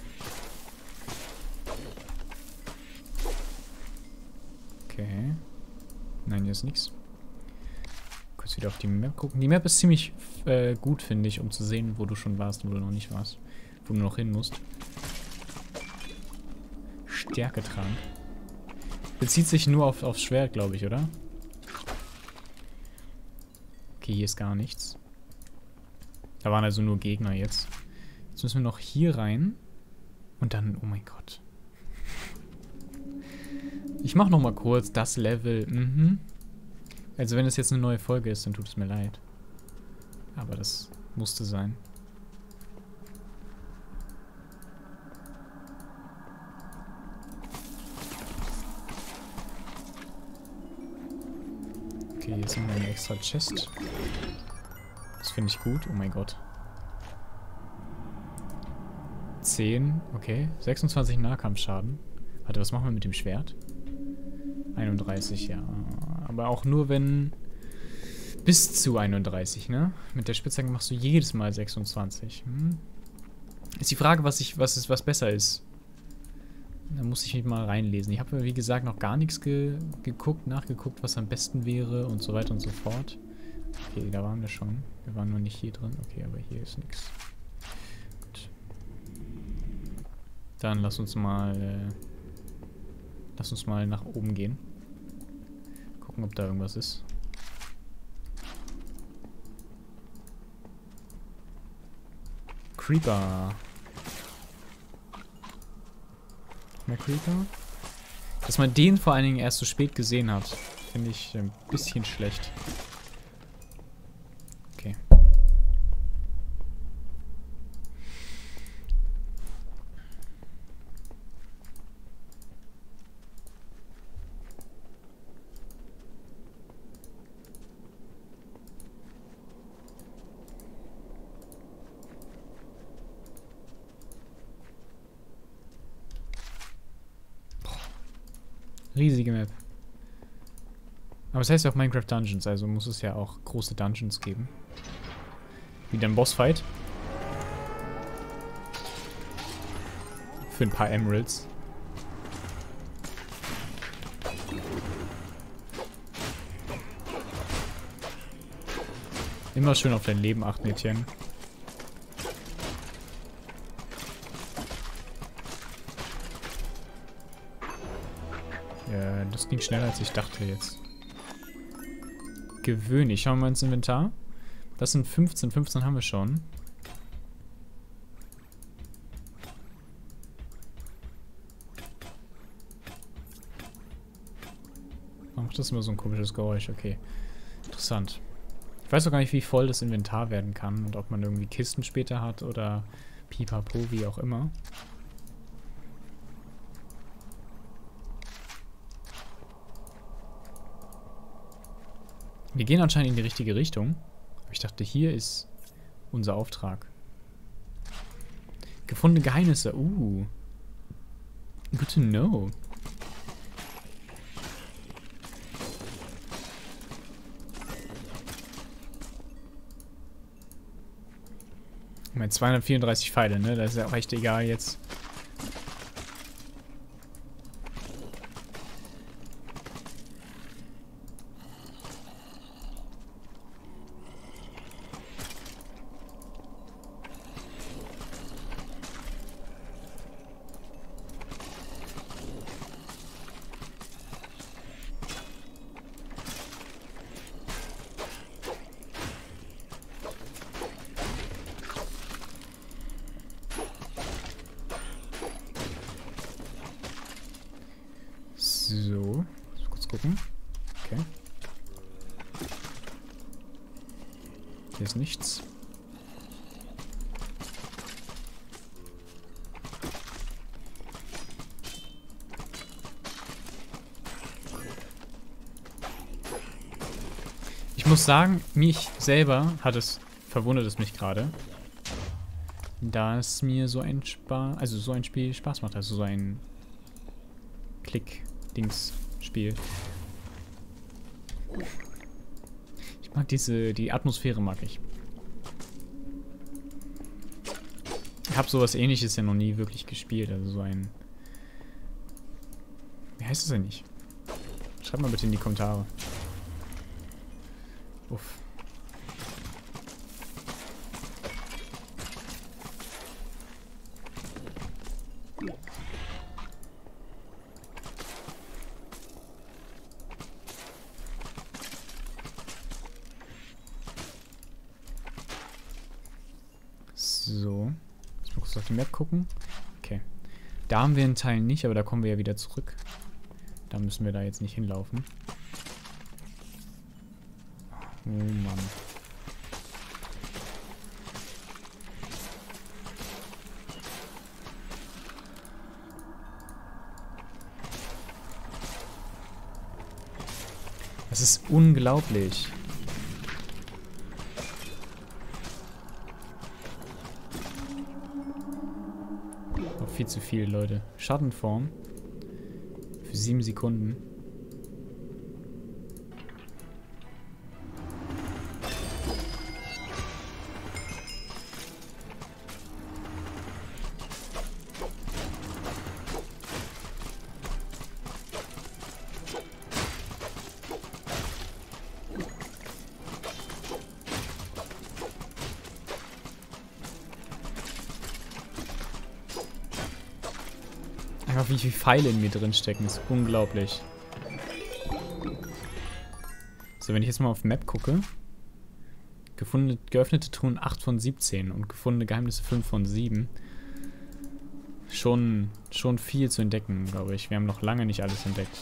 Okay. Nein, hier ist nichts. Kurz wieder auf die Map gucken. Die Map ist ziemlich gut, finde ich, um zu sehen, wo du schon warst und wo du noch nicht warst. Wo du noch hin musst. Stärketrank. Bezieht sich nur aufs Schwert, glaube ich, oder? Okay, hier ist gar nichts. Da waren also nur Gegner jetzt. Jetzt müssen wir noch hier rein. Und dann, oh mein Gott. Ich mache nochmal kurz das Level. Also wenn es jetzt eine neue Folge ist, dann tut es mir leid. Aber das musste sein. Okay, hier ist noch eine extra Chest. Das finde ich gut. Oh mein Gott. 10, okay. 26 Nahkampfschaden. Warte, was machen wir mit dem Schwert? 31, ja. Aber auch nur, wenn... Bis zu 31, ne? Mit der Spitzhacke machst du jedes Mal 26. Ist die Frage, was besser ist. Da muss ich mich mal reinlesen. Ich habe, wie gesagt, noch gar nichts nachgeguckt, was am besten wäre und so weiter und so fort. Okay, da waren wir schon. Wir waren nur nicht hier drin. Okay, aber hier ist nichts. Gut. Dann lass uns mal nach oben gehen. Gucken, ob da irgendwas ist. Creeper. Mehr Creeper? Dass man den vor allen Dingen erst so spät gesehen hat, finde ich ein bisschen schlecht. Okay. Riesige Map. Aber es heißt ja auch Minecraft Dungeons, also muss es ja auch große Dungeons geben. Wieder ein Bossfight. Für ein paar Emeralds. Immer schön auf dein Leben achten, Etienne. Ja, das ging schneller als ich dachte jetzt. Gewöhnlich. Schauen wir mal ins Inventar. Das sind 15. 15 haben wir schon. Warum macht das immer so ein komisches Geräusch? Okay. Interessant. Ich weiß auch gar nicht, wie voll das Inventar werden kann und ob man irgendwie Kisten später hat oder pipapo, wie auch immer. Wir gehen anscheinend in die richtige Richtung. Aber ich dachte, hier ist unser Auftrag. Gefundene Geheimnisse. Good to know. Ich meine, 234 Pfeile, ne? Das ist ja auch echt egal jetzt. So, kurz gucken. Okay. Hier ist nichts. Ich muss sagen, mich selber verwundert es mich gerade, dass mir so ein Spiel Spaß macht, also so ein Klick-Dings-Spiel. Ich mag die Atmosphäre mag ich. Ich habe sowas Ähnliches ja noch nie wirklich gespielt, also so ein... Wie heißt das denn nicht? Schreibt mal bitte in die Kommentare. Uff. So. Jetzt mal kurz auf die Map gucken. Okay. Da haben wir einen Teil nicht, aber da kommen wir ja wieder zurück. Da müssen wir da jetzt nicht hinlaufen. Oh Mann. Das ist unglaublich. Noch viel zu viel, Leute. Schattenform. Für 7 Sekunden. Einfach wie viele Pfeile in mir drin stecken. Das ist unglaublich. So, wenn ich jetzt mal auf Map gucke. Geöffnete Truhen 8 von 17 und gefundene Geheimnisse 5 von 7. Schon viel zu entdecken, glaube ich. Wir haben noch lange nicht alles entdeckt.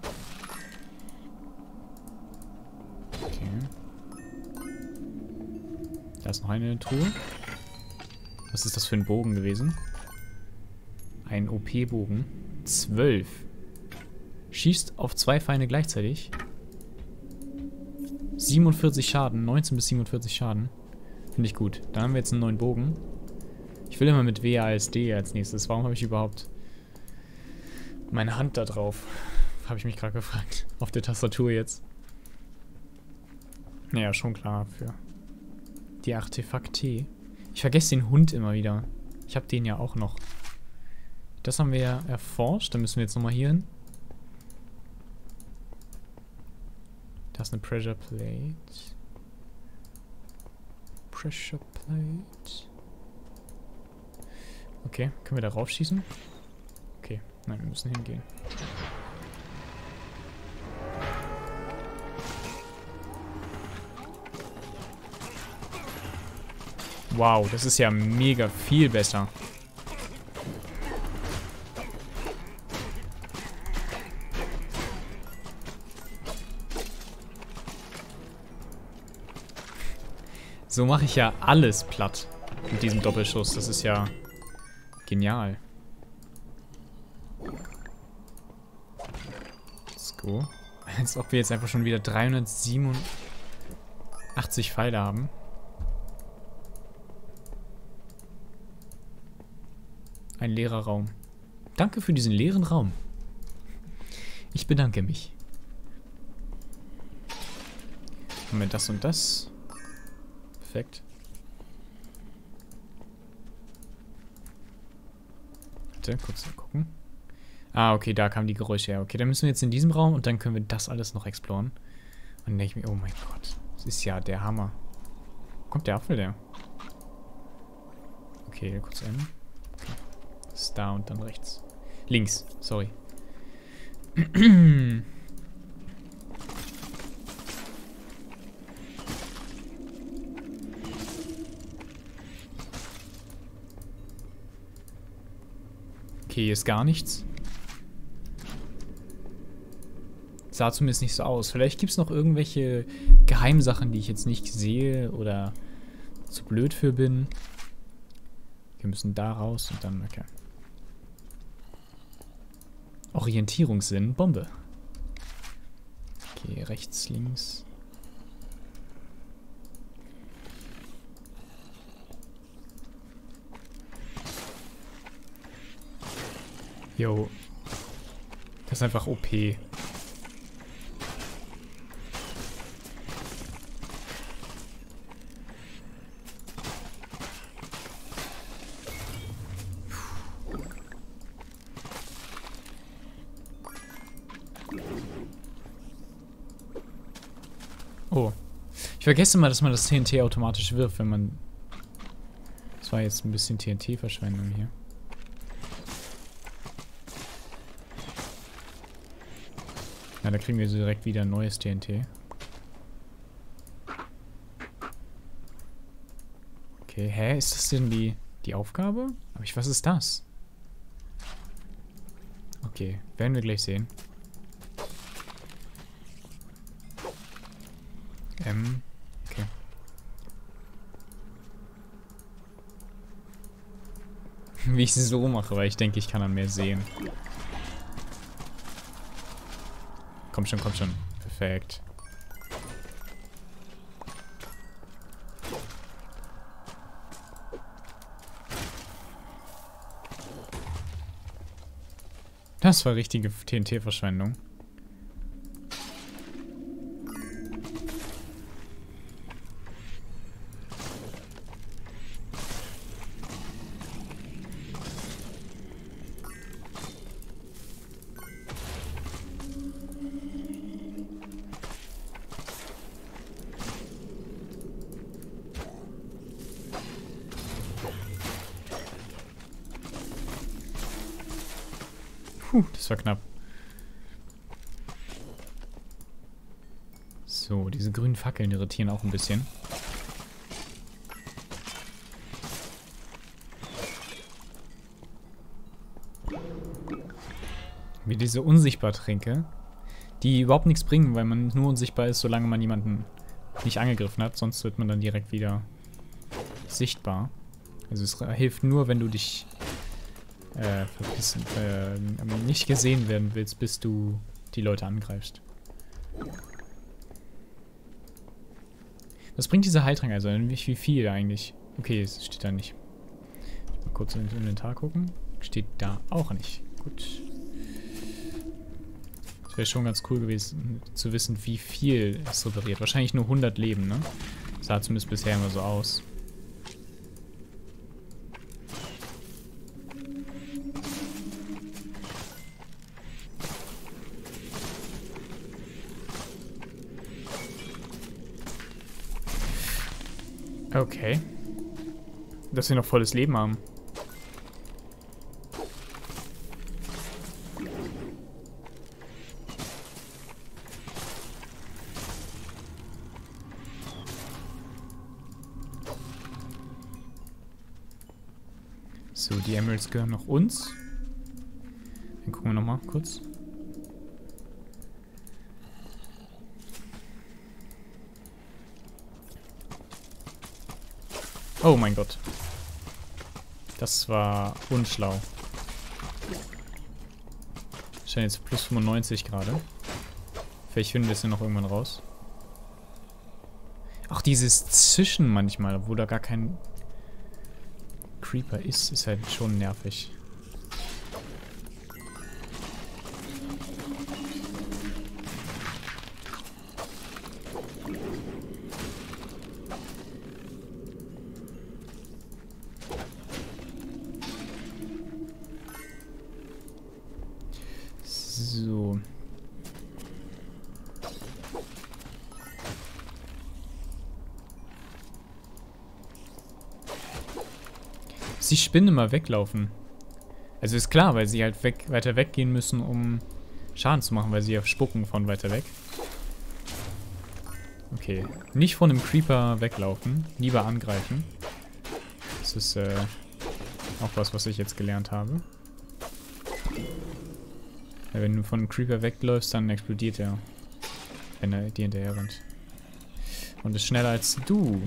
Okay. Da ist noch eine Truhe. Was ist das für ein Bogen gewesen? Ein OP-Bogen. 12. Schießt auf 2 Feinde gleichzeitig. 47 Schaden. 19 bis 47 Schaden. Finde ich gut. Dann haben wir jetzt einen neuen Bogen. Ich will immer mit WASD als nächstes. Warum habe ich überhaupt meine Hand da drauf? Habe ich mich gerade gefragt. Auf der Tastatur jetzt. Naja, schon klar für die Artefakte. Ich vergesse den Hund immer wieder. Ich habe den ja auch noch. Das haben wir ja erforscht. Dann müssen wir jetzt nochmal hier hin. Da ist eine Pressure Plate. Pressure Plate. Okay, können wir da raufschießen? Okay, nein, wir müssen hingehen. Wow, das ist ja mega viel besser. So mache ich ja alles platt mit diesem Doppelschuss. Das ist ja genial. Let's go. Als ob wir jetzt einfach schon wieder 387 Pfeile haben. Ein leerer Raum. Danke für diesen leeren Raum. Ich bedanke mich. Haben wir das und das? Perfekt. Warte, kurz mal gucken. Ah, okay, da kamen die Geräusche her. Okay, dann müssen wir jetzt in diesem Raum und dann können wir das alles noch exploren. Und dann denke ich mir, oh mein Gott, das ist ja der Hammer. Wo kommt der Apfel her? Okay, kurz M. Okay. Das ist da und dann rechts. Links, sorry. Okay, hier ist gar nichts. Sah zumindest nicht so aus. Vielleicht gibt es noch irgendwelche Geheimsachen, die ich jetzt nicht sehe oder zu blöd für bin. Wir müssen da raus und dann, okay. Orientierungssinn, Bombe. Okay, rechts, links. Jo. Das ist einfach OP. Oh. Ich vergesse mal, dass man das TNT automatisch wirft, wenn man... Das war jetzt ein bisschen TNT-Verschwendung hier. Ja, da kriegen wir direkt wieder ein neues TNT. Okay, hä? Ist das denn die Aufgabe? Aber was ist das? Okay, werden wir gleich sehen. Okay. Wie ich es so mache, weil ich denke, ich kann dann mehr sehen. Komm schon, komm schon. Perfekt. Das war richtige TNT-Verschwendung. Puh, das war knapp. So, diese grünen Fackeln irritieren auch ein bisschen. Wie diese Unsichtbar-Tränke, die überhaupt nichts bringen, weil man nur unsichtbar ist, solange man jemanden nicht angegriffen hat. Sonst wird man dann direkt wieder sichtbar. Also es hilft nur, wenn du dich nicht gesehen werden willst, bis du die Leute angreifst. Was bringt dieser Heiltrank also? Nicht wie viel eigentlich? Okay, es steht da nicht. Mal kurz ins Inventar gucken. Steht da auch nicht. Gut. Das wäre schon ganz cool gewesen, zu wissen, wie viel es repariert. Wahrscheinlich nur 100 Leben, ne? Sah zumindest bisher immer so aus. Okay. Dass wir noch volles Leben haben. So, die Emeralds gehören noch uns. Dann gucken wir nochmal kurz. Oh mein Gott. Das war unschlau. Scheint jetzt plus 95 gerade. Vielleicht finden wir es ja noch irgendwann raus. Auch dieses Zischen manchmal, obwohl da gar kein Creeper ist halt schon nervig. So. Die Spinnen immer weglaufen. Also ist klar, weil sie halt weiter weggehen müssen, um Schaden zu machen, weil sie ja spucken von weiter weg. Okay. Nicht von einem Creeper weglaufen. Lieber angreifen. Das ist auch was ich jetzt gelernt habe. Ja, wenn du von einem Creeper wegläufst, dann explodiert er. Wenn er dir hinterher rennt. Und ist schneller als du.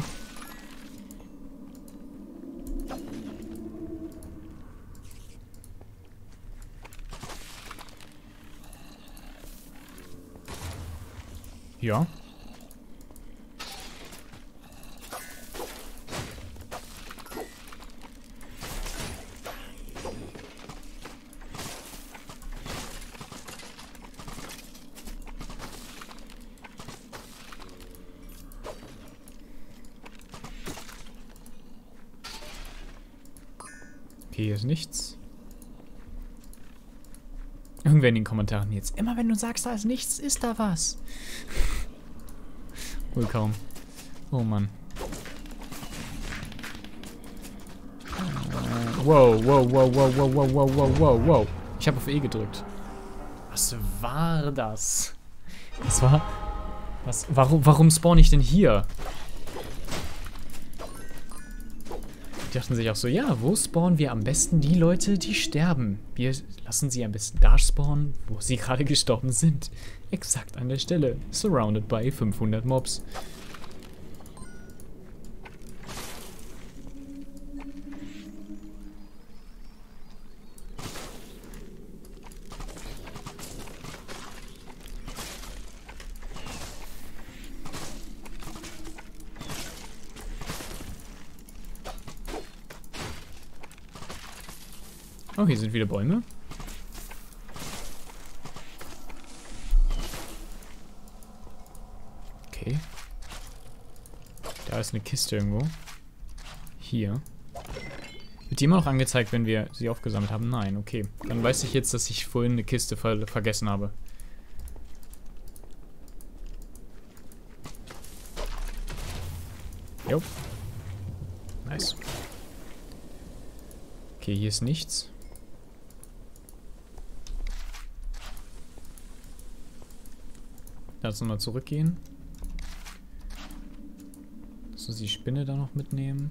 Ja. Okay, hier ist nichts. Irgendwer in den Kommentaren jetzt. Immer wenn du sagst, da ist nichts, ist da was. Wohl kaum. Oh Mann. Wow, wow, wow, wow, wow, wow, wow, wow, wow, wow. Ich habe auf E gedrückt. Was war das? Was war... Was... Warum spawn ich denn hier? Die dachten sich auch so, ja, wo spawnen wir am besten die Leute, die sterben? Wir lassen sie am besten da spawnen, wo sie gerade gestorben sind. Exakt an der Stelle. Surrounded by 500 Mobs. Oh, hier sind wieder Bäume. Okay. Da ist eine Kiste irgendwo. Hier. Wird die immer noch angezeigt, wenn wir sie aufgesammelt haben? Nein, okay. Dann weiß ich jetzt, dass ich vorhin eine Kiste vergessen habe. Jo. Nice. Okay, hier ist nichts. Lass uns mal zurückgehen. Lass uns die Spinne da noch mitnehmen.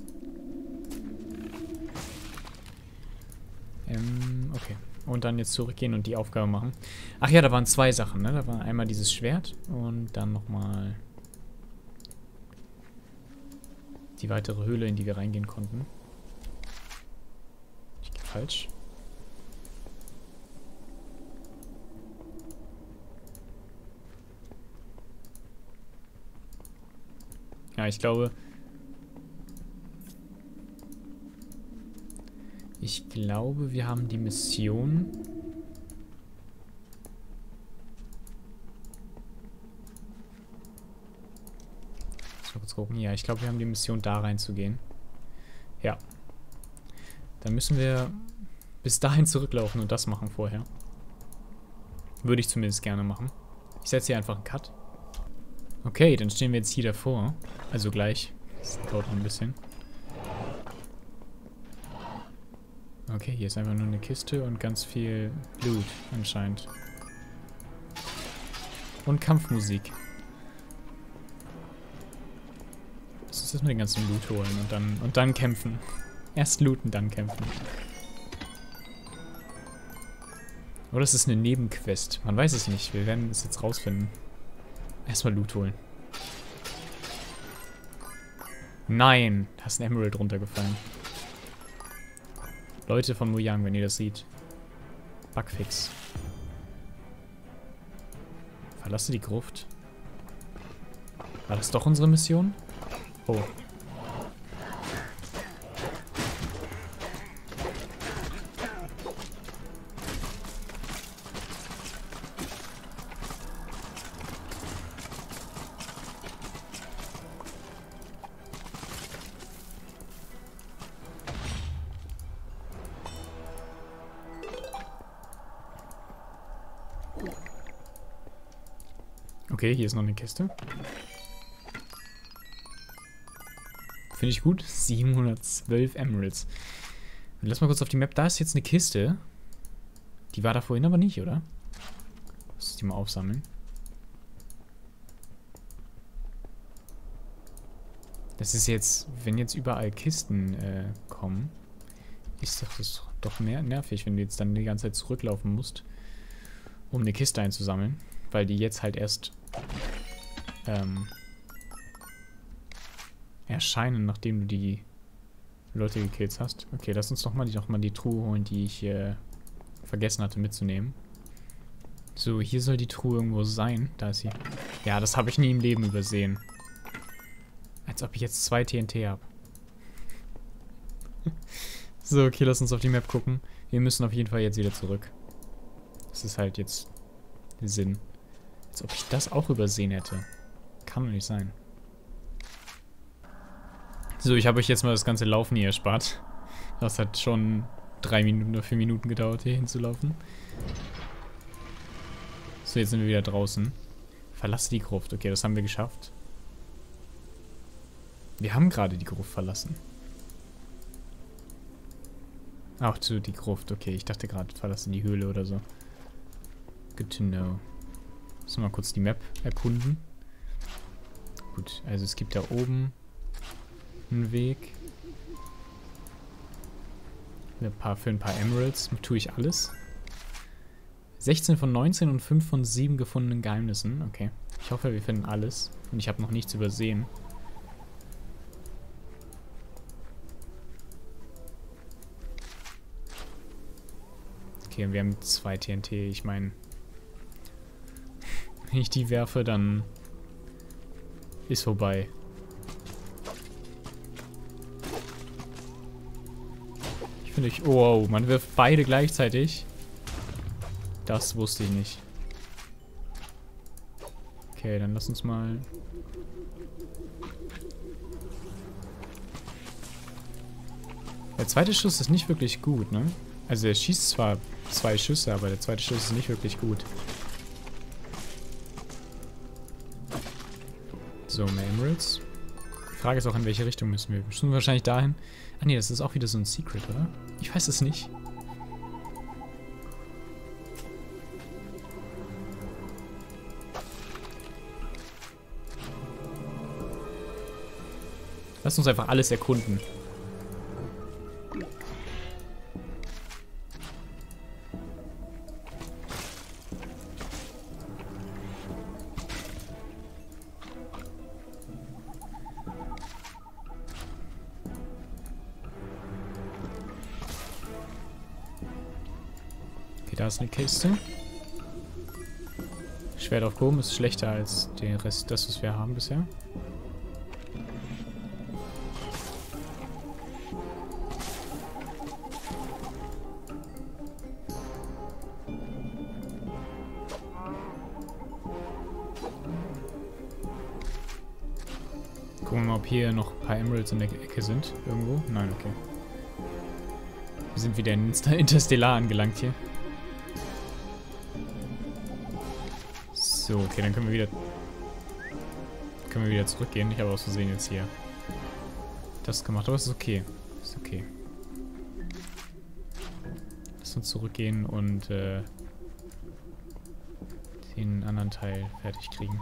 Okay. Und dann jetzt zurückgehen und die Aufgabe machen. Ach ja, da waren 2 Sachen, ne? Da war einmal dieses Schwert und dann nochmal die weitere Höhle, in die wir reingehen konnten. Ich gehe falsch. Ja, ich glaube, wir haben die Mission. Mal kurz gucken. Ja, ich glaube, wir haben die Mission, da reinzugehen. Ja. Dann müssen wir bis dahin zurücklaufen und das machen vorher. Würde ich zumindest gerne machen. Ich setze hier einfach einen Cut. Okay, dann stehen wir jetzt hier davor. Also gleich. Das dauert noch ein bisschen. Okay, hier ist einfach nur eine Kiste und ganz viel Loot anscheinend. Und Kampfmusik. Lass uns erstmal den ganzen Loot holen und dann kämpfen. Erst looten, dann kämpfen. Oder es ist eine Nebenquest. Man weiß es nicht. Wir werden es jetzt rausfinden. Erstmal Loot holen. Nein! Da ist ein Emerald runtergefallen. Leute von Mojang, wenn ihr das seht. Bugfix. Verlasse die Gruft. War das doch unsere Mission? Oh. Okay, hier ist noch eine Kiste. Finde ich gut. 712 Emeralds. Lass mal kurz auf die Map. Da ist jetzt eine Kiste. Die war da vorhin aber nicht, oder? Lass uns die mal aufsammeln. Das ist jetzt, wenn jetzt überall Kisten kommen, ist das doch mehr nervig, wenn du jetzt dann die ganze Zeit zurücklaufen musst, um eine Kiste einzusammeln. Weil die jetzt halt erst erscheinen, nachdem du die Leute gekillt hast. Okay, lass uns doch mal die Truhe holen, die ich vergessen hatte mitzunehmen. So, hier soll die Truhe irgendwo sein. Da ist sie. Ja, das habe ich nie im Leben übersehen. Als ob ich jetzt 2 TNT habe. So, okay, lass uns auf die Map gucken. Wir müssen auf jeden Fall jetzt wieder zurück. Das ist halt jetzt Sinn. Als ob ich das auch übersehen hätte. Kann doch nicht sein. So, ich habe euch jetzt mal das ganze Laufen hier erspart. Das hat schon 3 Minuten oder 4 Minuten gedauert, hier hinzulaufen. So, jetzt sind wir wieder draußen. Verlasse die Gruft. Okay, das haben wir geschafft. Wir haben gerade die Gruft verlassen. Ach, die Gruft. Okay, ich dachte gerade, verlasse die Höhle oder so. Good to know. Lass mal kurz die Map erkunden. Gut, also es gibt da oben einen Weg. Für ein paar Emeralds tue ich alles. 16 von 19 und 5 von 7 gefundenen Geheimnissen. Okay. Ich hoffe, wir finden alles. Und ich habe noch nichts übersehen. Okay, wir haben 2 TNT. Ich meine, wenn ich die werfe, dann ist vorbei. Ich finde, wow, man wirft beide gleichzeitig. Das wusste ich nicht. Okay, dann lass uns mal... Der zweite Schuss ist nicht wirklich gut, ne? Also er schießt zwar 2 Schüsse, aber der zweite Schuss ist nicht wirklich gut. So, mehr Emeralds. Die Frage ist auch, in welche Richtung müssen wir. Wir müssen wahrscheinlich dahin. Ah ne, das ist auch wieder so ein Secret, oder? Ich weiß es nicht. Lass uns einfach alles erkunden. Okay, da ist eine Kiste. Schwert aufgehoben ist schlechter als der Rest, das was wir haben bisher. Gucken wir mal, ob hier noch ein paar Emeralds in der Ecke sind. Irgendwo? Nein, okay. Wir sind wieder in Interstellar angelangt hier. So, okay, dann können wir wieder zurückgehen. Ich habe aus Versehen jetzt hier das gemacht, aber es ist okay. Ist okay. Lass uns zurückgehen und den anderen Teil fertig kriegen.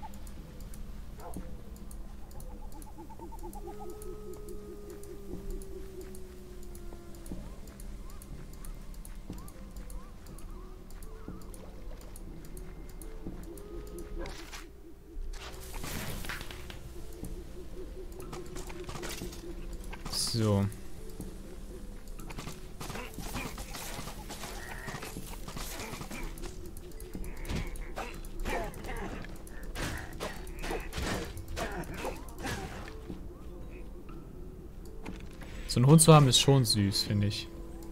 So. So einen Hund zu haben ist schon süß, finde ich.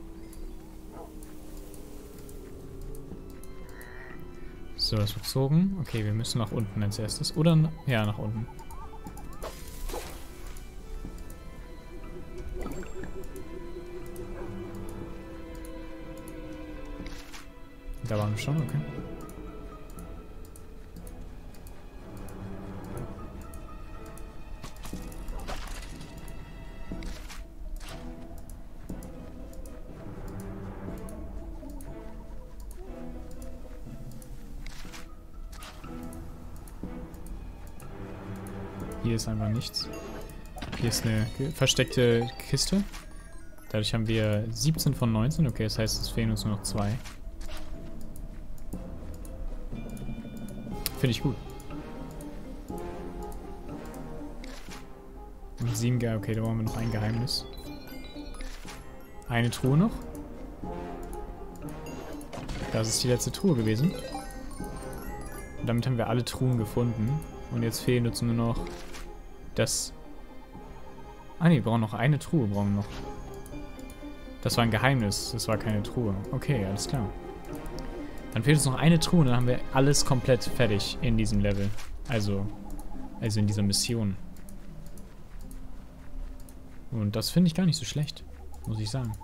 So, das wird gezogen. Okay, wir müssen nach unten als erstes. Oder, ja, nach unten. Da waren wir schon, okay. Hier ist einfach nichts. Hier ist eine versteckte Kiste. Dadurch haben wir 17 von 19. Okay, das heißt, es fehlen uns nur noch 2. Finde ich gut. Und 7, okay, da brauchen wir noch ein Geheimnis. Eine Truhe noch. Das ist die letzte Truhe gewesen. Und damit haben wir alle Truhen gefunden. Und jetzt fehlen uns nur noch das... Ah ne, wir brauchen noch eine Truhe, brauchen wir noch. Das war ein Geheimnis, das war keine Truhe. Okay, alles klar. Dann fehlt uns noch eine Truhe und dann haben wir alles komplett fertig in diesem Level. Also in dieser Mission. Und das finde ich gar nicht so schlecht, muss ich sagen.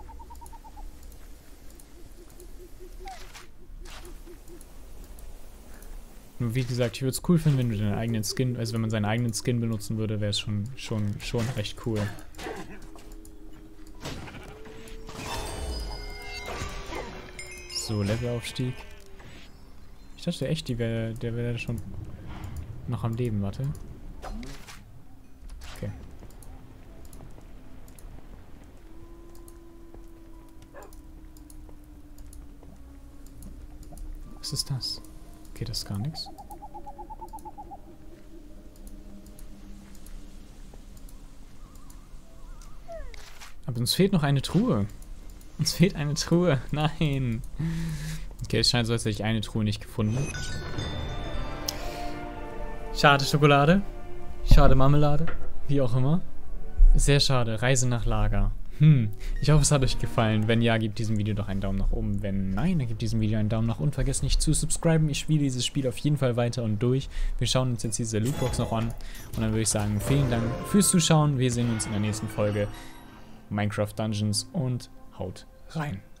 Nur wie gesagt, ich würde es cool finden, wenn du deinen eigenen Skin, also wenn man seinen eigenen Skin benutzen würde, wäre es schon recht cool. So, Levelaufstieg. Ich dachte echt, der wäre schon noch am Leben, warte. Okay. Was ist das? Okay, das ist gar nichts. Aber uns fehlt noch eine Truhe. Uns fehlt eine Truhe. Nein. Okay, es scheint so, als hätte ich eine Truhe nicht gefunden. Schade Schokolade. Schade Marmelade. Wie auch immer. Sehr schade. Reise nach Lager. Ich hoffe, es hat euch gefallen. Wenn ja, gebt diesem Video doch einen Daumen nach oben. Wenn nein, dann gebt diesem Video einen Daumen nach unten. Vergesst nicht zu subscriben. Ich spiele dieses Spiel auf jeden Fall weiter und durch. Wir schauen uns jetzt diese Lootbox noch an. Und dann würde ich sagen, vielen Dank fürs Zuschauen. Wir sehen uns in der nächsten Folge Minecraft Dungeons und haut rein.